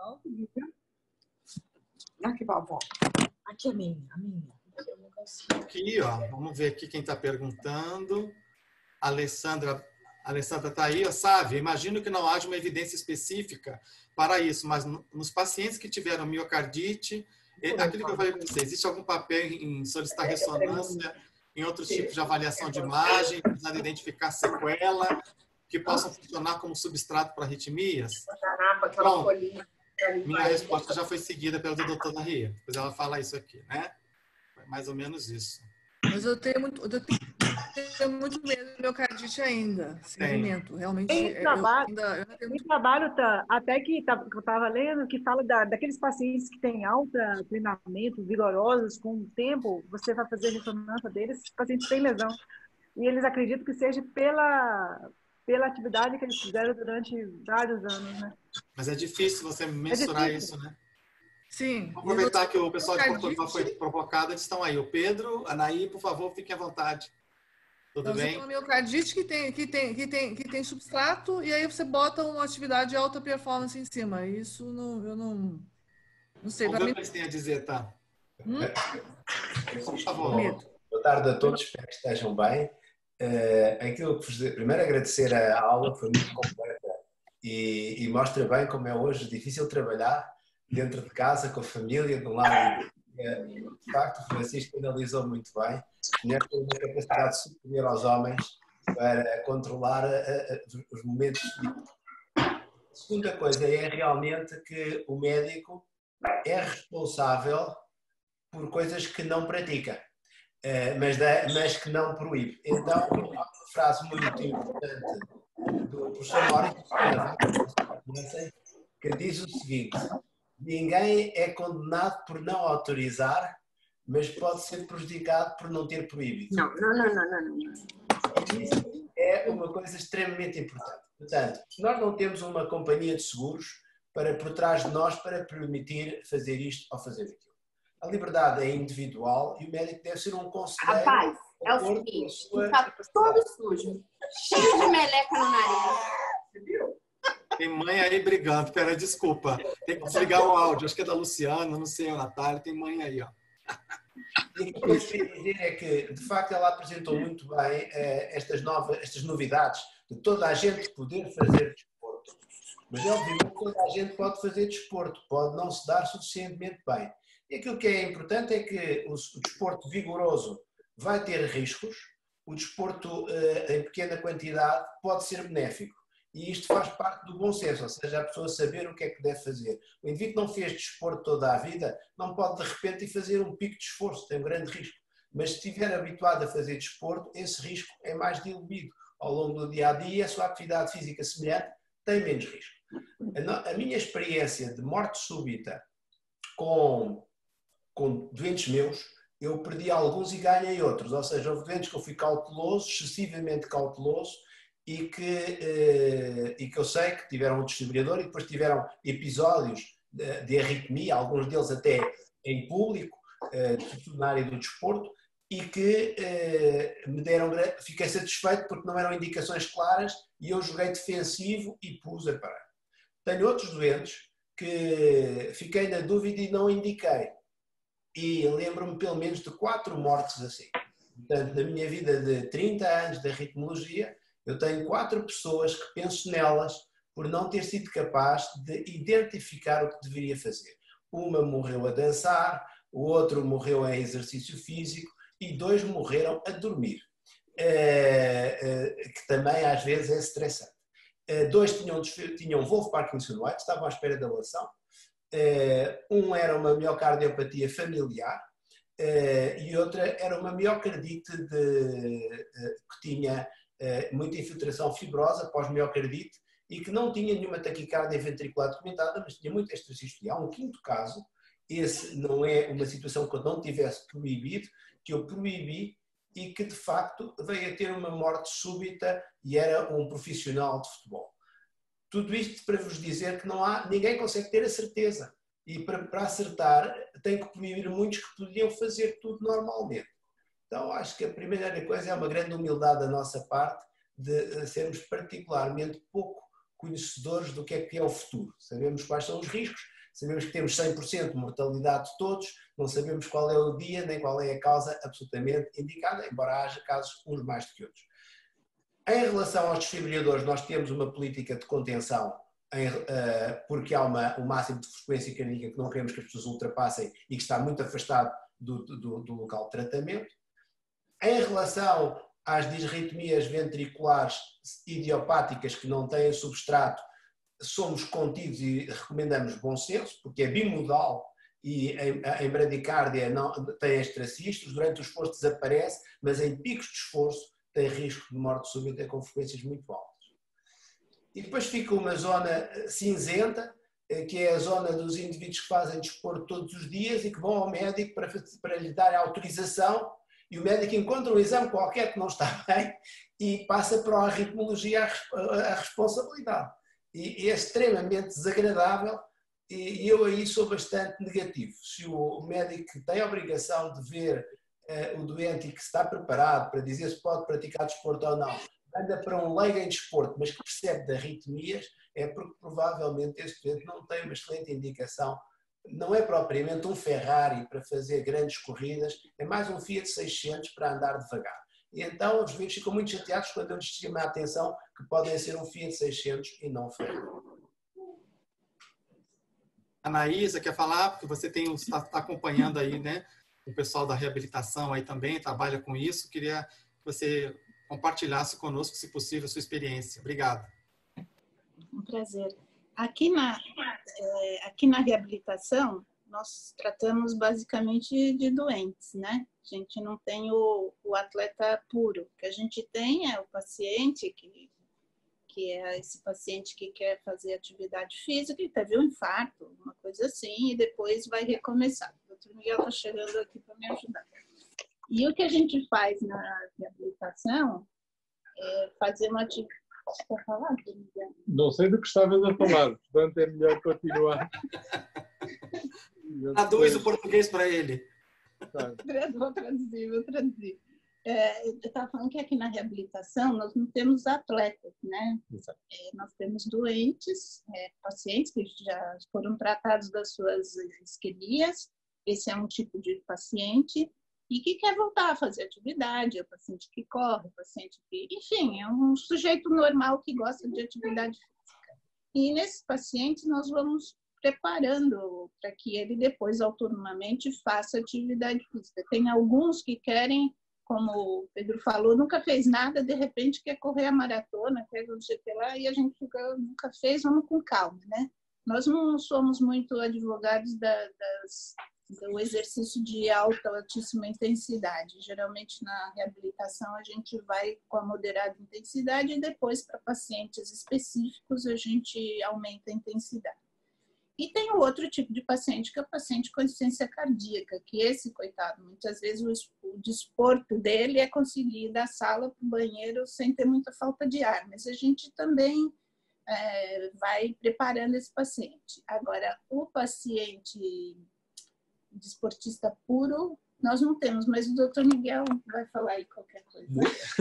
Aqui, vovó. Aqui é a minha, a minha. Aqui, ó, vamos ver aqui quem está perguntando. A Alessandra, a Alessandra está aí, ó, sabe? Imagino que não haja uma evidência específica para isso, mas nos pacientes que tiveram miocardite, aquilo que eu falei para você, existe algum papel em solicitar ressonância, em outros tipos de avaliação de imagem, precisando identificar sequela, que possam funcionar como substrato para arritmias? Bom, minha resposta já foi seguida pela doutora Ria, depois ela fala isso aqui, né? Foi mais ou menos isso. Mas eu tenho muito, eu tenho muito medo de miocardite ainda, segmento. Realmente, tem eu trabalho, ainda, eu ainda tenho tem muito... trabalho tá, até que, tá, que eu estava lendo, que fala da, daqueles pacientes que têm alto treinamento, vigorosos, com o tempo, você vai fazer ressonância deles, esses pacientes têm lesão. E eles acreditam que seja pela, pela atividade que eles fizeram durante vários anos, né? Mas é difícil você mensurar é difícil. isso, né? Sim. Vou aproveitar que o pessoal de Portugal foi provocado, eles estão aí. O Pedro, a Anaí, por favor, fiquem à vontade. Tudo então, bem? Você tem uma miocardite que tem, que, tem, que, tem, que tem substrato e aí você bota uma atividade de alta performance em cima. Isso não, eu não, não sei. Vamos ver Mim... o que eles têm a dizer, tá? Hum? Por favor. Medo. Boa tarde a todos, espero que estejam bem. Uh, aquilo que vos... Primeiro agradecer a aula, foi muito completa e, e mostra bem como é hoje difícil trabalhar dentro de casa, com a família, de um lado. De facto, o Francisco analisou muito bem. As mulheres têm uma capacidade superior aos homens para controlar a, a, os momentos. A segunda coisa é realmente que o médico é responsável por coisas que não pratica, mas, da, mas que não proíbe. Então, há uma frase muito importante do professor Maurício que diz o seguinte: ninguém é condenado por não autorizar, mas pode ser prejudicado por não ter proibido. Não, não, não, não, não. não. Isso é uma coisa extremamente importante. Portanto, nós não temos uma companhia de seguros para por trás de nós para permitir fazer isto ou fazer aquilo. A liberdade é individual e o médico deve ser um conselheiro. Rapaz, é o seguinte, tu tá todo sujo, cheio de meleca no nariz. Tem mãe aí brigando, pera, desculpa. Tem que desligar o áudio, acho que é da Luciana, não sei, a Natália, tem mãe aí, ó. E o que eu queria dizer é que, de facto, ela apresentou muito bem eh, estas, novas, estas novidades de toda a gente poder fazer desporto. Mas, obviamente, toda a gente pode fazer desporto, pode não se dar suficientemente bem. E aquilo que é importante é que o, o desporto vigoroso vai ter riscos, o desporto eh, em pequena quantidade pode ser benéfico. E isto faz parte do bom senso, ou seja, a pessoa saber o que é que deve fazer. O indivíduo que não fez desporto toda a vida não pode de repente ir fazer um pico de esforço, tem um grande risco. Mas se estiver habituado a fazer desporto, esse risco é mais diluído. Ao longo do dia a dia, a sua atividade física semelhante tem menos risco. A, a minha experiência de morte súbita com, com doentes meus, eu perdi alguns e ganhei outros. Ou seja, houve doentes que eu fui cauteloso, excessivamente cauteloso, e que, eh, e que eu sei que tiveram um desfibrilhador e depois tiveram episódios de, de arritmia, alguns deles até em público, eh, na área do desporto, e que eh, me deram, fiquei satisfeito porque não eram indicações claras e eu joguei defensivo e pus a parar. Tenho outros doentes que fiquei na dúvida e não indiquei. E lembro-me pelo menos de quatro mortes assim. Portanto, na minha vida de trinta anos de arritmologia, eu tenho quatro pessoas que penso nelas por não ter sido capaz de identificar o que deveria fazer. Uma morreu a dançar, o outro morreu em exercício físico e dois morreram a dormir, que também às vezes é estressante. Dois tinham, tinham Wolff Parkinson White, estavam à espera da ablação. Um era uma miocardiopatia familiar e outra era uma miocardite de, que tinha muita infiltração fibrosa pós-miocardite e que não tinha nenhuma taquicardia ventricular documentada, mas tinha muita extrasistolia. Há um quinto caso, esse não é uma situação que eu não tivesse proibido, que eu proibi e que de facto veio a ter uma morte súbita e era um profissional de futebol. Tudo isto para vos dizer que não há, ninguém consegue ter a certeza. E para, para acertar, tem que proibir muitos que podiam fazer tudo normalmente. Então, acho que a primeira coisa é uma grande humildade da nossa parte de sermos particularmente pouco conhecedores do que é que é o futuro. Sabemos quais são os riscos, sabemos que temos cem por cento de mortalidade de todos, não sabemos qual é o dia nem qual é a causa absolutamente indicada, embora haja casos uns mais do que outros. Em relação aos desfibriladores, nós temos uma política de contenção em, uh, porque há uma, um máximo de frequência cardíaca que não queremos que as pessoas ultrapassem e que está muito afastado do, do, do local de tratamento. Em relação às disritmias ventriculares idiopáticas que não têm substrato, somos contidos e recomendamos bom senso, porque é bimodal e em, em bradicárdia não, tem extracistros, durante o esforço desaparece, mas em picos de esforço tem risco de morte súbita com frequências muito altas. E depois fica uma zona cinzenta, que é a zona dos indivíduos que fazem desporto todos os dias e que vão ao médico para, para lhe dar a autorização, e o médico encontra um exame qualquer que não está bem e passa para a arritmologia a, a responsabilidade. E, e é extremamente desagradável, e eu aí sou bastante negativo. Se o médico tem a obrigação de ver uh, o doente e que está preparado para dizer se pode praticar desporto ou não, anda para um leigo em desporto, mas que percebe de arritmias, é porque provavelmente este doente não tem uma excelente indicação. Não é propriamente um Ferrari para fazer grandes corridas, é mais um Fiat seiscentos para andar devagar. E então os doentes ficam muito chateados quando eu lhes chamo a atenção que podem ser um Fiat seiscentos e não um Ferrari. A Anaísa quer falar, porque você tem, está, está acompanhando aí, né, o pessoal da reabilitação aí também, trabalha com isso. Queria que você compartilhasse conosco, se possível, a sua experiência. Obrigado. Um prazer. Aqui na, é, aqui na reabilitação, nós tratamos basicamente de doentes, né? A gente não tem o, o atleta puro. O que a gente tem é o paciente, que, que é esse paciente que quer fazer atividade física e teve um infarto, uma coisa assim, e depois vai recomeçar. O doutor Miguel está chegando aqui para me ajudar. E o que a gente faz na reabilitação é fazer uma atividade. Quer falar, Miguel? Não sei do que estavas a falar, portanto é melhor continuar. Traduz o português para ele. Tá. Vou traduzir, vou traduzir. É, eu estava falando que aqui na reabilitação nós não temos atletas, né? É, nós temos doentes, é, pacientes que já foram tratados das suas isquemias. Esse é um tipo de paciente e que quer voltar a fazer atividade, é o paciente que corre, o paciente que... Enfim, é um sujeito normal que gosta de atividade física. E nesse paciente nós vamos preparando para que ele depois autonomamente faça atividade física. Tem alguns que querem, como o Pedro falou, nunca fez nada, de repente quer correr a maratona, quer não sei o que lá, e a gente fica, nunca fez, vamos com calma, né? Nós não somos muito advogados da, das... do exercício de alta, altíssima intensidade. Geralmente, na reabilitação, a gente vai com a moderada intensidade e depois, para pacientes específicos, a gente aumenta a intensidade. E tem o outro tipo de paciente, que é o paciente com insuficiência cardíaca, que esse, coitado, muitas vezes o, o desporto dele é conseguir ir da sala para o banheiro sem ter muita falta de ar, mas a gente também é, vai preparando esse paciente. Agora, o paciente desportista puro, nós não temos, mas o doutor Miguel vai falar aí qualquer coisa.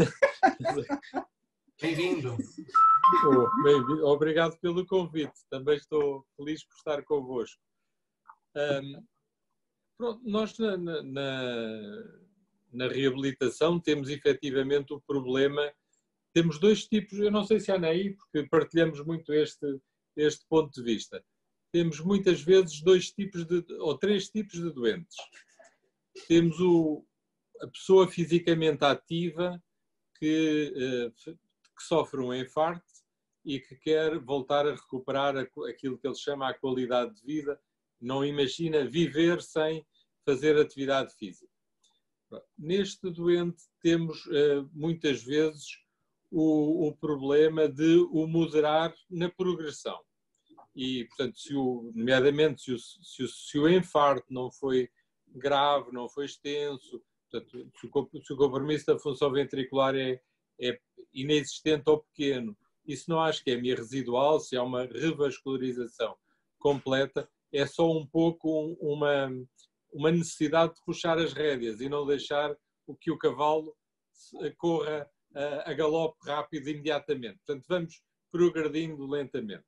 Bem-vindo. Oh, bem-vindo. Obrigado pelo convite. Também estou feliz por estar convosco. Um, pronto, nós na, na, na reabilitação temos efetivamente o problema, temos dois tipos, eu não sei se há aí, porque partilhamos muito este, este ponto de vista. Temos muitas vezes dois tipos de, ou três tipos de doentes. Temos o, a pessoa fisicamente ativa que, que sofre um infarto e que quer voltar a recuperar aquilo que ele chama a qualidade de vida, não imagina viver sem fazer atividade física. Neste doente temos muitas vezes o, o problema de o moderar na progressão. E, portanto, se o, nomeadamente, se o, se, o, se o infarto não foi grave, não foi extenso, portanto, se o, se o compromisso da função ventricular é, é inexistente ou pequeno Isso não há isquemia residual, se há uma revascularização completa, é só um pouco uma, uma necessidade de puxar as rédeas e não deixar o que o cavalo corra a, a galope rápido imediatamente. Portanto, vamos progredindo lentamente.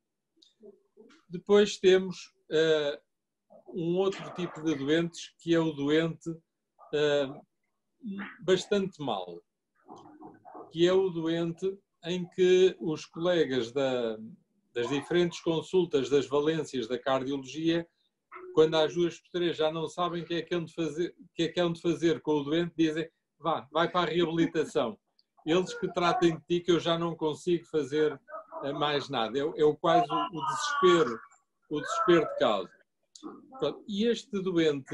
Depois temos uh, um outro tipo de doentes, que é o doente uh, bastante mau, que é o doente em que os colegas da, das diferentes consultas das valências da cardiologia, quando às duas por três já não sabem o que é que hão de fazer, que é que hão de fazer com o doente, dizem, vá, vai para a reabilitação. Eles que tratem de ti, que eu já não consigo fazer mais nada. É, é quase o, o desespero, o desespero de causa. E este doente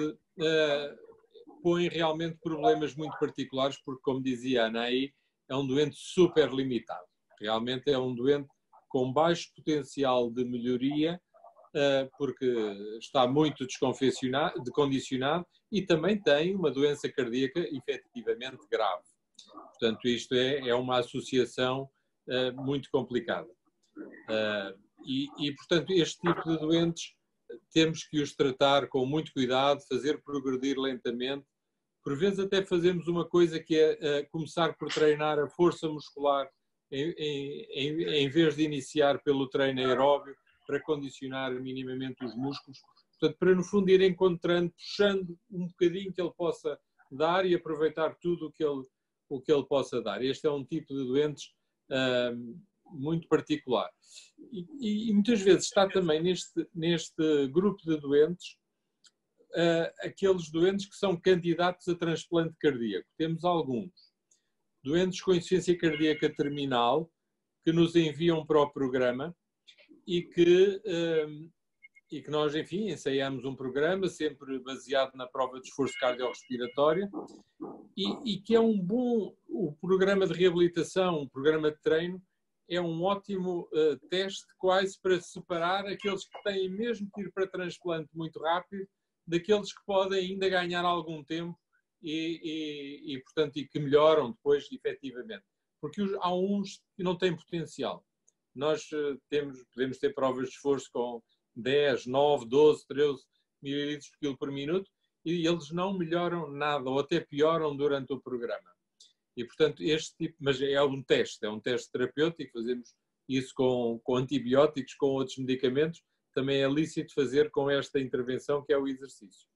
uh, põe realmente problemas muito particulares, porque, como dizia a Anaí, é um doente super limitado. Realmente é um doente com baixo potencial de melhoria, uh, porque está muito descondicionado, decondicionado e também tem uma doença cardíaca efetivamente grave. Portanto, isto é, é uma associação uh, muito complicada. Uh, e, e, portanto, este tipo de doentes temos que os tratar com muito cuidado, fazer progredir lentamente. Por vezes até fazemos uma coisa que é uh, começar por treinar a força muscular em, em, em vez de iniciar pelo treino aeróbio para condicionar minimamente os músculos. Portanto, para no fundo ir encontrando, puxando um bocadinho que ele possa dar e aproveitar tudo o que ele, o que ele possa dar. Este é um tipo de doentes uh, muito particular. E, e muitas vezes está também neste, neste grupo de doentes uh, aqueles doentes que são candidatos a transplante cardíaco. Temos alguns doentes com insuficiência cardíaca terminal que nos enviam para o programa e que, uh, e que nós, enfim, ensaiamos um programa sempre baseado na prova de esforço cardiorrespiratório e, e que é um bom, o programa de reabilitação, um programa de treino, é um ótimo uh, teste quase para separar aqueles que têm mesmo que ir para transplante muito rápido daqueles que podem ainda ganhar algum tempo e, e, e portanto, e que melhoram depois efetivamente. Porque os, há uns que não têm potencial. Nós uh, temos, podemos ter provas de esforço com dez, nove, doze, treze mililitros por quilo por minuto e eles não melhoram nada ou até pioram durante o programa. E, portanto, este tipo, mas é um teste, é um teste terapêutico, fazemos isso com, com antibióticos, com outros medicamentos, também é lícito fazer com esta intervenção que é o exercício.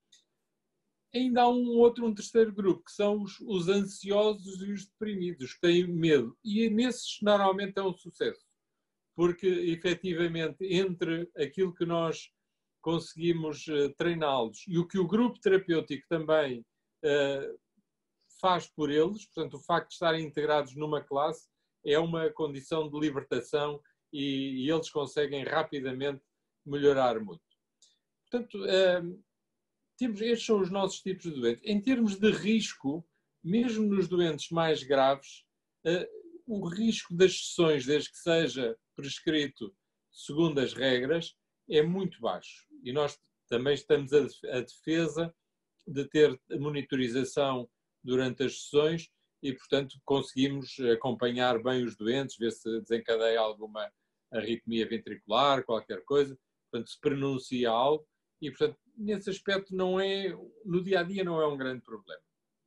Ainda há um outro, um terceiro grupo, que são os, os ansiosos e os deprimidos, que têm medo. E nesses normalmente é um sucesso, porque efetivamente entre aquilo que nós conseguimos uh, treiná-los e o que o grupo terapêutico também uh, faz por eles, portanto, o facto de estarem integrados numa classe é uma condição de libertação e, e eles conseguem rapidamente melhorar muito. Portanto, uh, temos, estes são os nossos tipos de doentes. Em termos de risco, mesmo nos doentes mais graves, uh, o risco das sessões, desde que seja prescrito segundo as regras, é muito baixo. E nós também estamos a, a defesa de ter monitorização durante as sessões e, portanto, conseguimos acompanhar bem os doentes, ver se desencadeia alguma arritmia ventricular, qualquer coisa, portanto, se pronuncia algo e, portanto, nesse aspecto não é, no dia-a-dia não é um grande problema.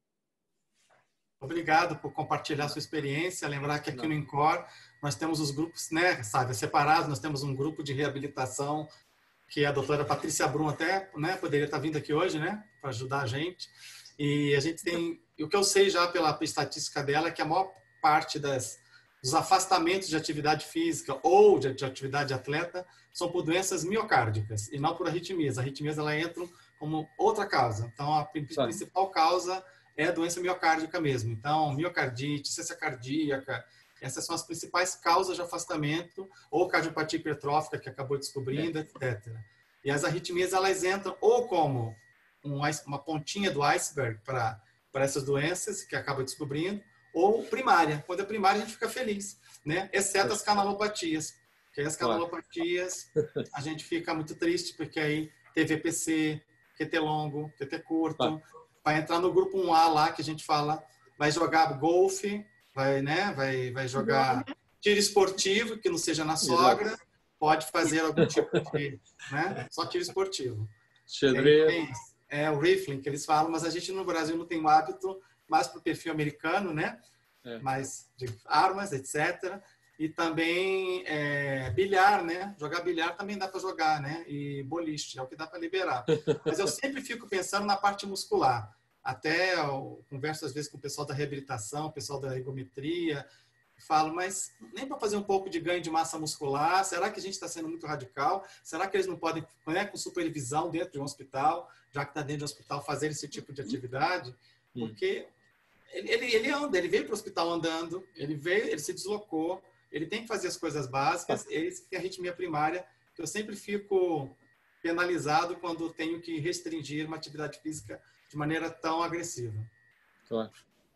Obrigado por compartilhar a sua experiência. Lembrar que aqui não. no INCOR nós temos os grupos, né, sabe, separados, nós temos um grupo de reabilitação que a doutora Patrícia Brum até, né, poderia estar vindo aqui hoje, né, para ajudar a gente. E a gente tem, o que eu sei já pela estatística dela, é que a maior parte das, dos afastamentos de atividade física ou de, de atividade atleta são por doenças miocárdicas e não por arritmias. As arritmias ela entram como outra causa. Então, a principal causa é a doença miocárdica mesmo. Então, miocardite, insuficiência cardíaca, essas são as principais causas de afastamento, ou cardiopatia hipertrófica, que acabou descobrindo, é. etcétera. E as arritmias, elas entram ou como um, uma pontinha do iceberg para para essas doenças, que acaba descobrindo, ou primária. Quando é primária, a gente fica feliz, né? Exceto as canalopatias. Porque as canalopatias, a gente fica muito triste, porque aí T V P C, Q T longo, Q T curto, vai entrar no grupo um A lá, que a gente fala, vai jogar golfe, vai, né? vai, vai jogar tiro esportivo, que não seja na sogra, exato, pode fazer algum tipo de, né? Só tiro esportivo. Xadrez. É, é o rifling que eles falam, mas a gente no Brasil não tem o hábito, mais para o perfil americano, né? É. Mais de armas, etcétera. E também é, bilhar, né? Jogar bilhar também dá para jogar, né? E boliche, é o que dá para liberar. Mas eu sempre fico pensando na parte muscular. Até eu converso às vezes com o pessoal da reabilitação, o pessoal da ergometria, falo, mas nem para fazer um pouco de ganho de massa muscular, será que a gente está sendo muito radical? Será que eles não podem, né, com supervisão dentro de um hospital, já que está dentro de um hospital, fazer esse tipo de atividade? Porque ele, ele, ele anda, ele veio para o hospital andando, ele veio, ele se deslocou, ele tem que fazer as coisas básicas, esse que é a arritmia primária, que eu sempre fico penalizado quando tenho que restringir uma atividade física de maneira tão agressiva. Claro.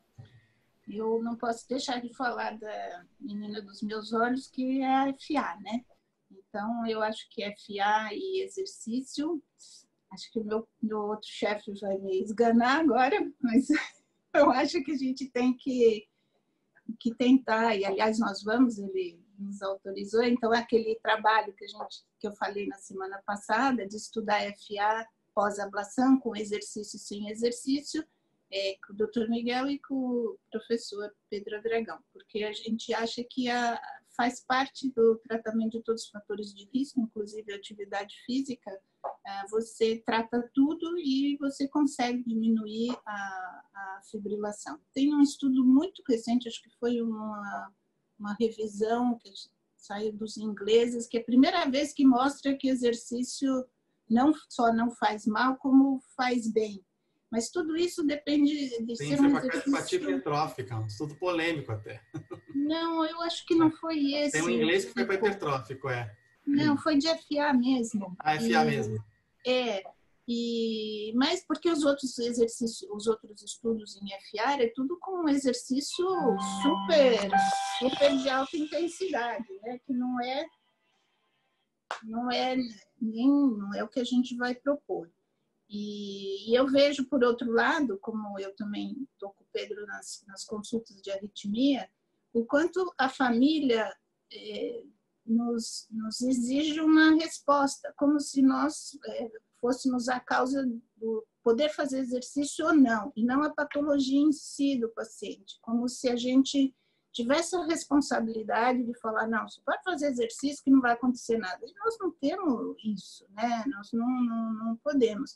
Eu não posso deixar de falar da menina dos meus olhos, que é a F A, né? Então, eu acho que F A e exercício, acho que o meu, meu outro chefe vai me esganar agora, mas eu acho que a gente tem que, que tentar, e aliás nós vamos, ele nos autorizou, então aquele trabalho que, a gente, que eu falei na semana passada, de estudar F A pós-ablação, com exercício e sem exercício, é, com o doutor Miguel e com o professor Pedro Dragão, porque a gente acha que a, faz parte do tratamento de todos os fatores de risco, inclusive a atividade física, a, você trata tudo e você consegue diminuir a, a fibrilação. Tem um estudo muito recente, acho que foi uma, uma revisão que saiu dos ingleses, que é a primeira vez que mostra que exercício não só não faz mal, como faz bem. Mas tudo isso depende de Sim, ser um exercício... Tem cardiopatia hipertrófica, um estudo polêmico até. Não, eu acho que não foi esse. Tem um inglês que foi para hipertrófico, é. Não, foi de F A mesmo. Ah, F A e, mesmo. É, e, mas porque os outros exercícios, os outros estudos em F A é tudo com um exercício super, super de alta intensidade, né? Que não é, não é nem não é o que a gente vai propor. E, e eu vejo, por outro lado, como eu também estou com o Pedro nas, nas consultas de arritmia, o quanto a família eh, nos, nos exige uma resposta, como se nós eh, fôssemos a causa do poder fazer exercício ou não, e não a patologia em si do paciente, como se a gente tivesse a responsabilidade de falar, não, você pode fazer exercício que não vai acontecer nada. E nós não temos isso, né? Nós não, não, não podemos.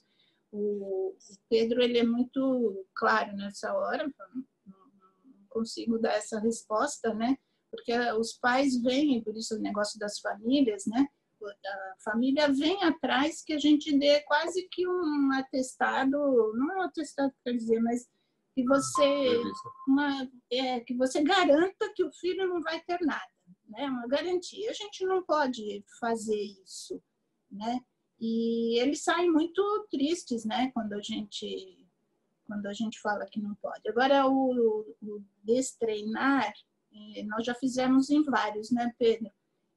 O Pedro, ele é muito claro nessa hora, não consigo dar essa resposta, né? Porque os pais vêm, por isso o negócio das famílias, né? A família vem atrás que a gente dê quase que um atestado, não é um atestado, quer dizer, mas que você, uma, é, que você garanta que o filho não vai ter nada, né? Uma garantia. A gente não pode fazer isso, né? E eles saem muito tristes, né, quando a gente, quando a gente fala que não pode. Agora, o, o destreinar, nós já fizemos em vários, né, Pedro?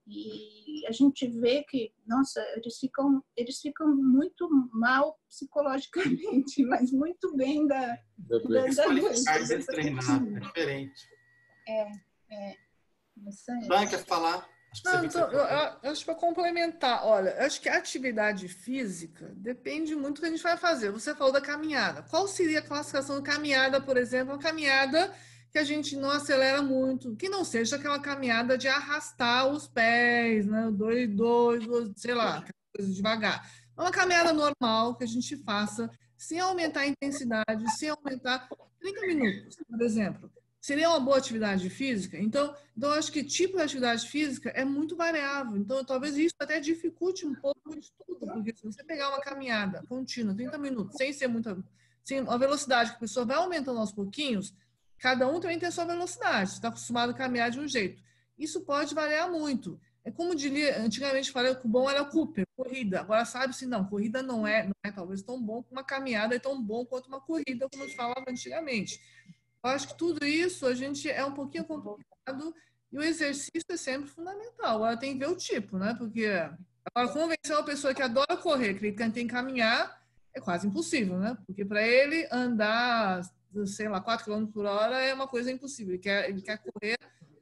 E a gente vê que, nossa, eles ficam, eles ficam muito mal psicologicamente, mas muito bem da... da, da Desqualificar e destreinar, é diferente. É, é. Isso aí. Dan, quer falar? Acho Não, então, eu, eu acho para complementar, olha, eu acho que a atividade física depende muito do que a gente vai fazer. Você falou da caminhada. Qual seria a classificação da caminhada, por exemplo? Uma caminhada que a gente não acelera muito, que não seja aquela caminhada de arrastar os pés, né? Dois, dois, dois, sei lá, coisa devagar. Uma caminhada normal que a gente faça sem aumentar a intensidade, sem aumentar trinta minutos, por exemplo. Seria uma boa atividade física? Então, então, eu acho que tipo de atividade física é muito variável. Então, talvez isso até dificulte um pouco o estudo, porque se você pegar uma caminhada contínua, trinta minutos, sem ser muita... sem uma velocidade que a pessoa vai aumentando aos pouquinhos, cada um também tem a sua velocidade. Você está acostumado a caminhar de um jeito. Isso pode variar muito. É como diria, antigamente falei que o bom era o Cooper, corrida. Agora sabe-se, não, corrida não é, não é talvez tão bom, uma caminhada é tão bom quanto uma corrida, como se falava antigamente. Eu acho que tudo isso a gente é um pouquinho complicado e o exercício é sempre fundamental. Agora tem que ver o tipo, né? Porque agora convencer uma pessoa que adora correr, que ele tem que caminhar, é quase impossível, né? Porque para ele andar, sei lá, quatro quilômetros por hora é uma coisa impossível. Ele quer, ele quer correr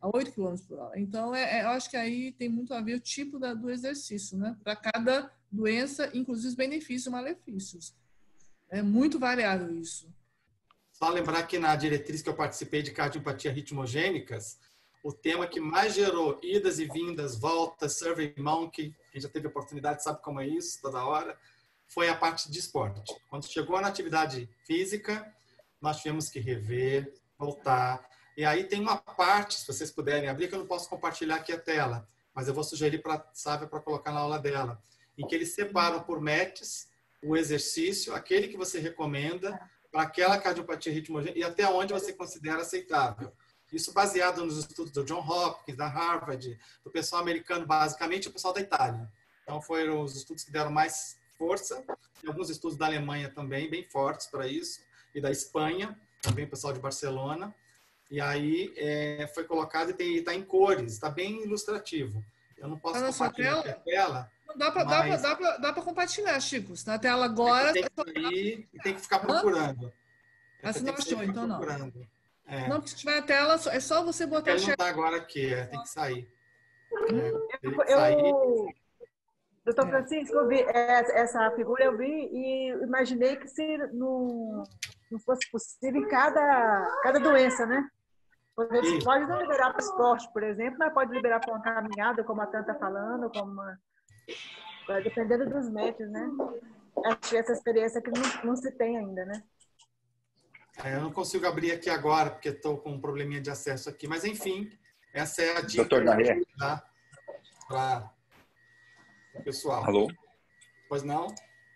a oito quilômetros por hora. Então, é, é, eu acho que aí tem muito a ver o tipo da, do exercício, né? Para cada doença, inclusive os benefícios e malefícios. É muito variável isso. Só lembrar que na diretriz que eu participei de cardiopatia ritmogênicas, o tema que mais gerou idas e vindas, voltas, Survey Monkey, quem já teve oportunidade sabe como é isso, toda hora, foi a parte de esporte. Quando chegou na atividade física, nós tivemos que rever, voltar. E aí tem uma parte, se vocês puderem abrir, que eu não posso compartilhar aqui a tela, mas eu vou sugerir para a Sávia para colocar na aula dela, em que eles separam por METs o exercício, aquele que você recomenda para aquela cardiopatia ritmogênica e até onde você considera aceitável. Isso baseado nos estudos do John Hopkins, da Harvard, do pessoal americano, basicamente, e o pessoal da Itália. Então, foram os estudos que deram mais força. Tem alguns estudos da Alemanha também, bem fortes para isso, e da Espanha, também o pessoal de Barcelona. E aí, é, foi colocado e está em cores, está bem ilustrativo. Eu não posso tá compartilhar aqui a tela. Dá para mas... dá para dá para compartilhar, Chico. Na tela agora. Tem que, ir, tem que ficar procurando. Ah, você não achou, então não. É. Não, porque se tiver a tela, é só você botar Ele não está agora aqui, é, tem que sair. É, tem que sair. Eu, doutor Francisco, eu vi essa figura, eu vi e imaginei que se não, não fosse possível em cada, cada doença, né? Você pode não liberar para o esporte, por exemplo, mas pode liberar para uma caminhada, como a Tânia está falando, como uma... dependendo dos métodos, né? Acho que essa experiência que não, não se tem ainda, né? É, eu não consigo abrir aqui agora, porque estou com um probleminha de acesso aqui. Mas, enfim, essa é a dica doutor Darré, para o pessoal. Alô? Pois não?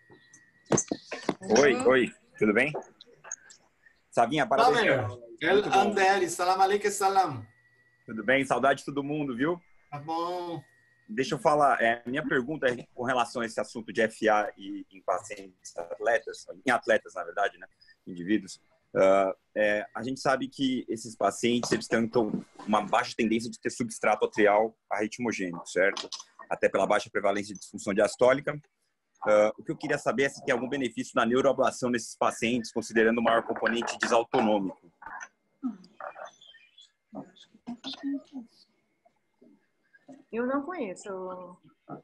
Oi, oi, tudo bem? Savinha, parabéns. El Anderi, salam aleikum, salam. Tudo bem? Saudade de todo mundo, viu? Tá bom. Deixa eu falar, é, minha pergunta é com relação a esse assunto de F A e em pacientes atletas, em atletas, na verdade, né? Indivíduos. Uh, é, a gente sabe que esses pacientes eles têm então, uma baixa tendência de ter substrato atrial arritmogênico, certo? Até pela baixa prevalência de disfunção diastólica. Uh, o que eu queria saber é se tem algum benefício na neuroablação nesses pacientes, considerando o maior componente desautonômico. Eu não conheço.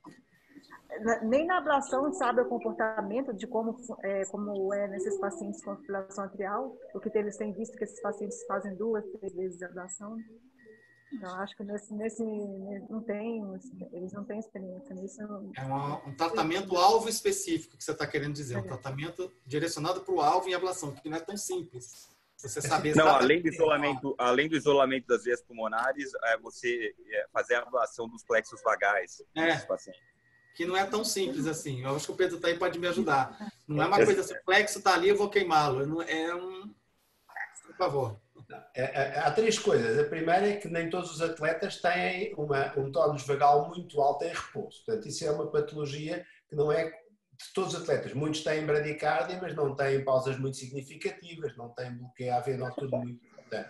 Nem na ablação sabe o comportamento de como é, como é nesses pacientes com fibrilação atrial, porque eles têm visto que esses pacientes fazem duas, três vezes a ablação. Então, acho que nesse, nesse não tem, eles não têm experiência nisso. É uma, um tratamento alvo específico que você está querendo dizer, um tratamento direcionado para o alvo em ablação, que não é tão simples. Você saber não, além do isolamento, além do isolamento das veias pulmonares, é você fazer a ablação dos plexos vagais. É. Que não é tão simples assim. Eu acho que o Pedro tá aí pode me ajudar. Não é uma coisa assim, o plexo está ali, eu vou queimá-lo. É um... Por favor. É, é, há três coisas. A primeira é que nem todos os atletas têm uma, um tónus vagal muito alto em repouso. Portanto, isso é uma patologia que não é de todos os atletas. Muitos têm bradicárdia, mas não têm pausas muito significativas, não têm bloqueio A V noturno muito importante.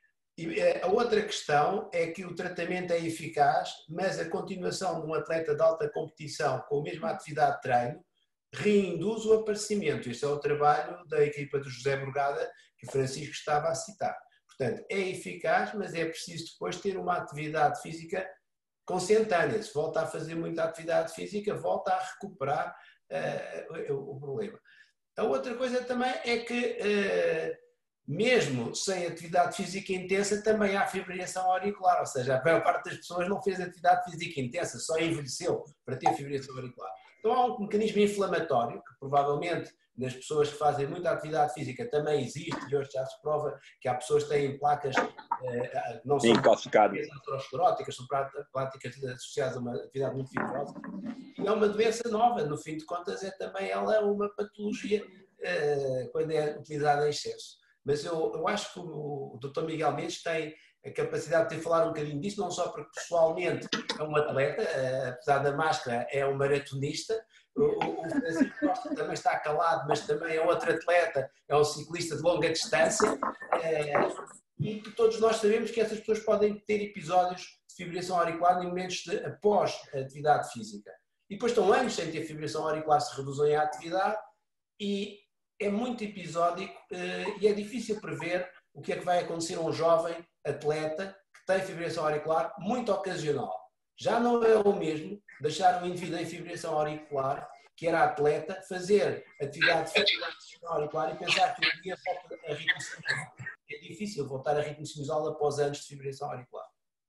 E a outra questão é que o tratamento é eficaz, mas a continuação de um atleta de alta competição com a mesma atividade de treino reinduz o aparecimento. Este é o trabalho da equipa do José Brugada, que o Francisco estava a citar. Portanto, é eficaz, mas é preciso depois ter uma atividade física consentânea. Se volta a fazer muita atividade física, volta a recuperar uh, o, o problema. A outra coisa também é que... Uh, mesmo sem atividade física intensa, também há fibrilação auricular, ou seja, a maior parte das pessoas não fez atividade física intensa, só envelheceu para ter fibrilação auricular. Então há um mecanismo inflamatório, que provavelmente nas pessoas que fazem muita atividade física também existe, e hoje já se prova que há pessoas que têm placas eh, não são ateroscleróticas, são placas associadas a uma atividade muito fibrosa, e é uma doença nova, no fim de contas é também ela uma patologia eh, quando é utilizada em excesso. Mas eu, eu acho que o doutor Miguel Mendes tem a capacidade de falar um bocadinho disso, não só porque pessoalmente é um atleta, apesar da máscara é um maratonista, o, o, o Francisco Costa também está calado, mas também é outro atleta, é um ciclista de longa distância, é, e todos nós sabemos que essas pessoas podem ter episódios de fibrilação auricular em momentos de, após a atividade física. E depois estão anos sem ter fibrilação auricular, se reduzem à atividade e é muito episódico uh, e é difícil prever o que é que vai acontecer a um jovem atleta que tem fibrilação auricular muito ocasional. Já não é o mesmo deixar um indivíduo em fibrilação auricular, que era atleta, fazer atividade de fibrilação auricular e pensar que um dia volta a ritmo sinusal. É difícil voltar a ritmo sinusal após anos de fibrilação auricular.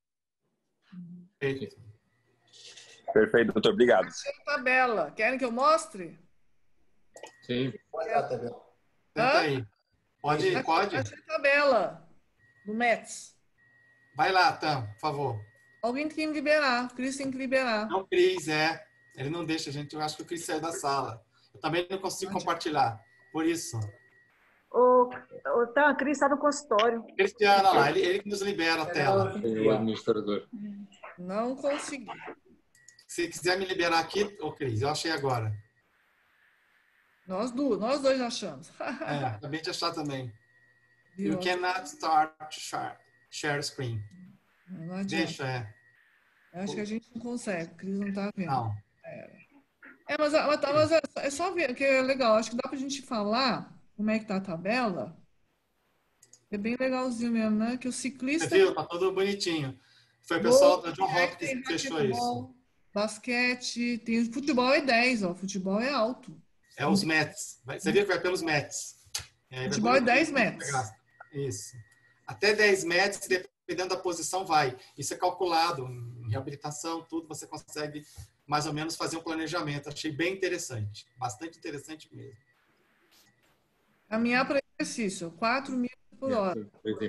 Perfeito, doutor. Obrigado. Achei a tabela. Querem que eu mostre? Sim. Olha a tabela. Tenta aí. Pode ir, pode. Achei a tabela do Mets. Vai lá, Tam, por favor. Alguém tem que liberar. O Cris tem que liberar. Não, Cris, é. Ele não deixa a gente. Eu acho que o Cris saiu da sala. Eu também não consigo compartilhar. Por isso. O, o, tá, a Cris está no consultório. Cristiano, lá, ele, ele que nos libera a tela. O administrador. Não consegui. Se quiser me liberar aqui, ô Cris, eu achei agora. Nós duas, nós dois achamos. É, acabei de achar também. Viu? You cannot start to share, share screen. Não adianta. Deixa, é. Eu acho que a gente não consegue. O Cris não tá vendo. Não. É, mas, mas, mas é, é só ver, que é legal. Acho que dá pra gente falar como é que tá a tabela. É bem legalzinho mesmo, né? Que o ciclista... Você viu? Tá tudo bonitinho. Foi o pessoal da John Hopkins que fechou isso. Basquete, tem futebol é dez, ó. Futebol é alto. É os Mets. Você viu que vai pelos Mets. Futebol é dez metros. Isso. Até dez metros, dependendo da posição, vai. Isso é calculado. Em reabilitação, tudo, você consegue mais ou menos fazer um planejamento. Achei bem interessante. Bastante interessante mesmo. Caminhar para exercício, quatro mil por hora.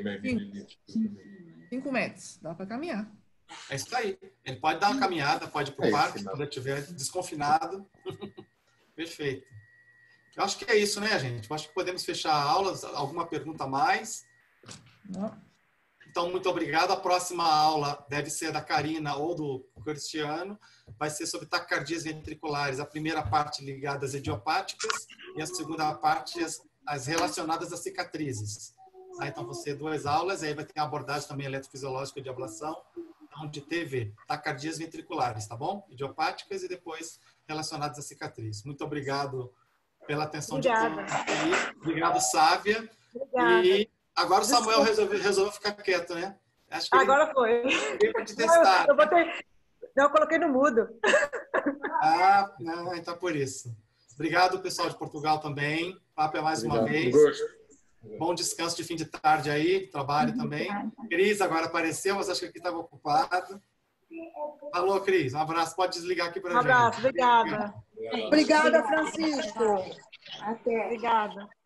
cinco metros. Dá para caminhar. É isso aí. Ele pode dar uma caminhada, pode ir para o parque, quando estiver desconfinado. Perfeito. Eu acho que é isso, né, gente? Eu acho que podemos fechar a aula. Alguma pergunta a mais? Não. Então, muito obrigado. A próxima aula deve ser da Karina ou do Cristiano. Vai ser sobre taquicardias ventriculares. A primeira parte ligada às idiopáticas e a segunda parte as, as relacionadas às cicatrizes. Ah, então, vão ser duas aulas. Aí vai ter uma abordagem também eletrofisiológica de ablação, de T V, taquicardias ventriculares, tá bom? Idiopáticas e depois relacionadas à cicatriz. Muito obrigado pela atenção Obrigada. de todos. Obrigado, Sávia. Obrigada. E agora o Samuel resolveu, resolveu ficar quieto, né? Acho que Agora ele foi. veio para te testar. Não, eu, botei... não, eu coloquei no mudo. Ah, não, então por isso. Obrigado, pessoal de Portugal também. Papo é mais Obrigado. uma vez. Gosto. Bom descanso de fim de tarde aí, trabalho também. Cris agora apareceu, mas acho que aqui estava ocupado. Alô, Cris, um abraço. Pode desligar aqui para Um gente. abraço, obrigada. Obrigada, Francisco. Até. Obrigada.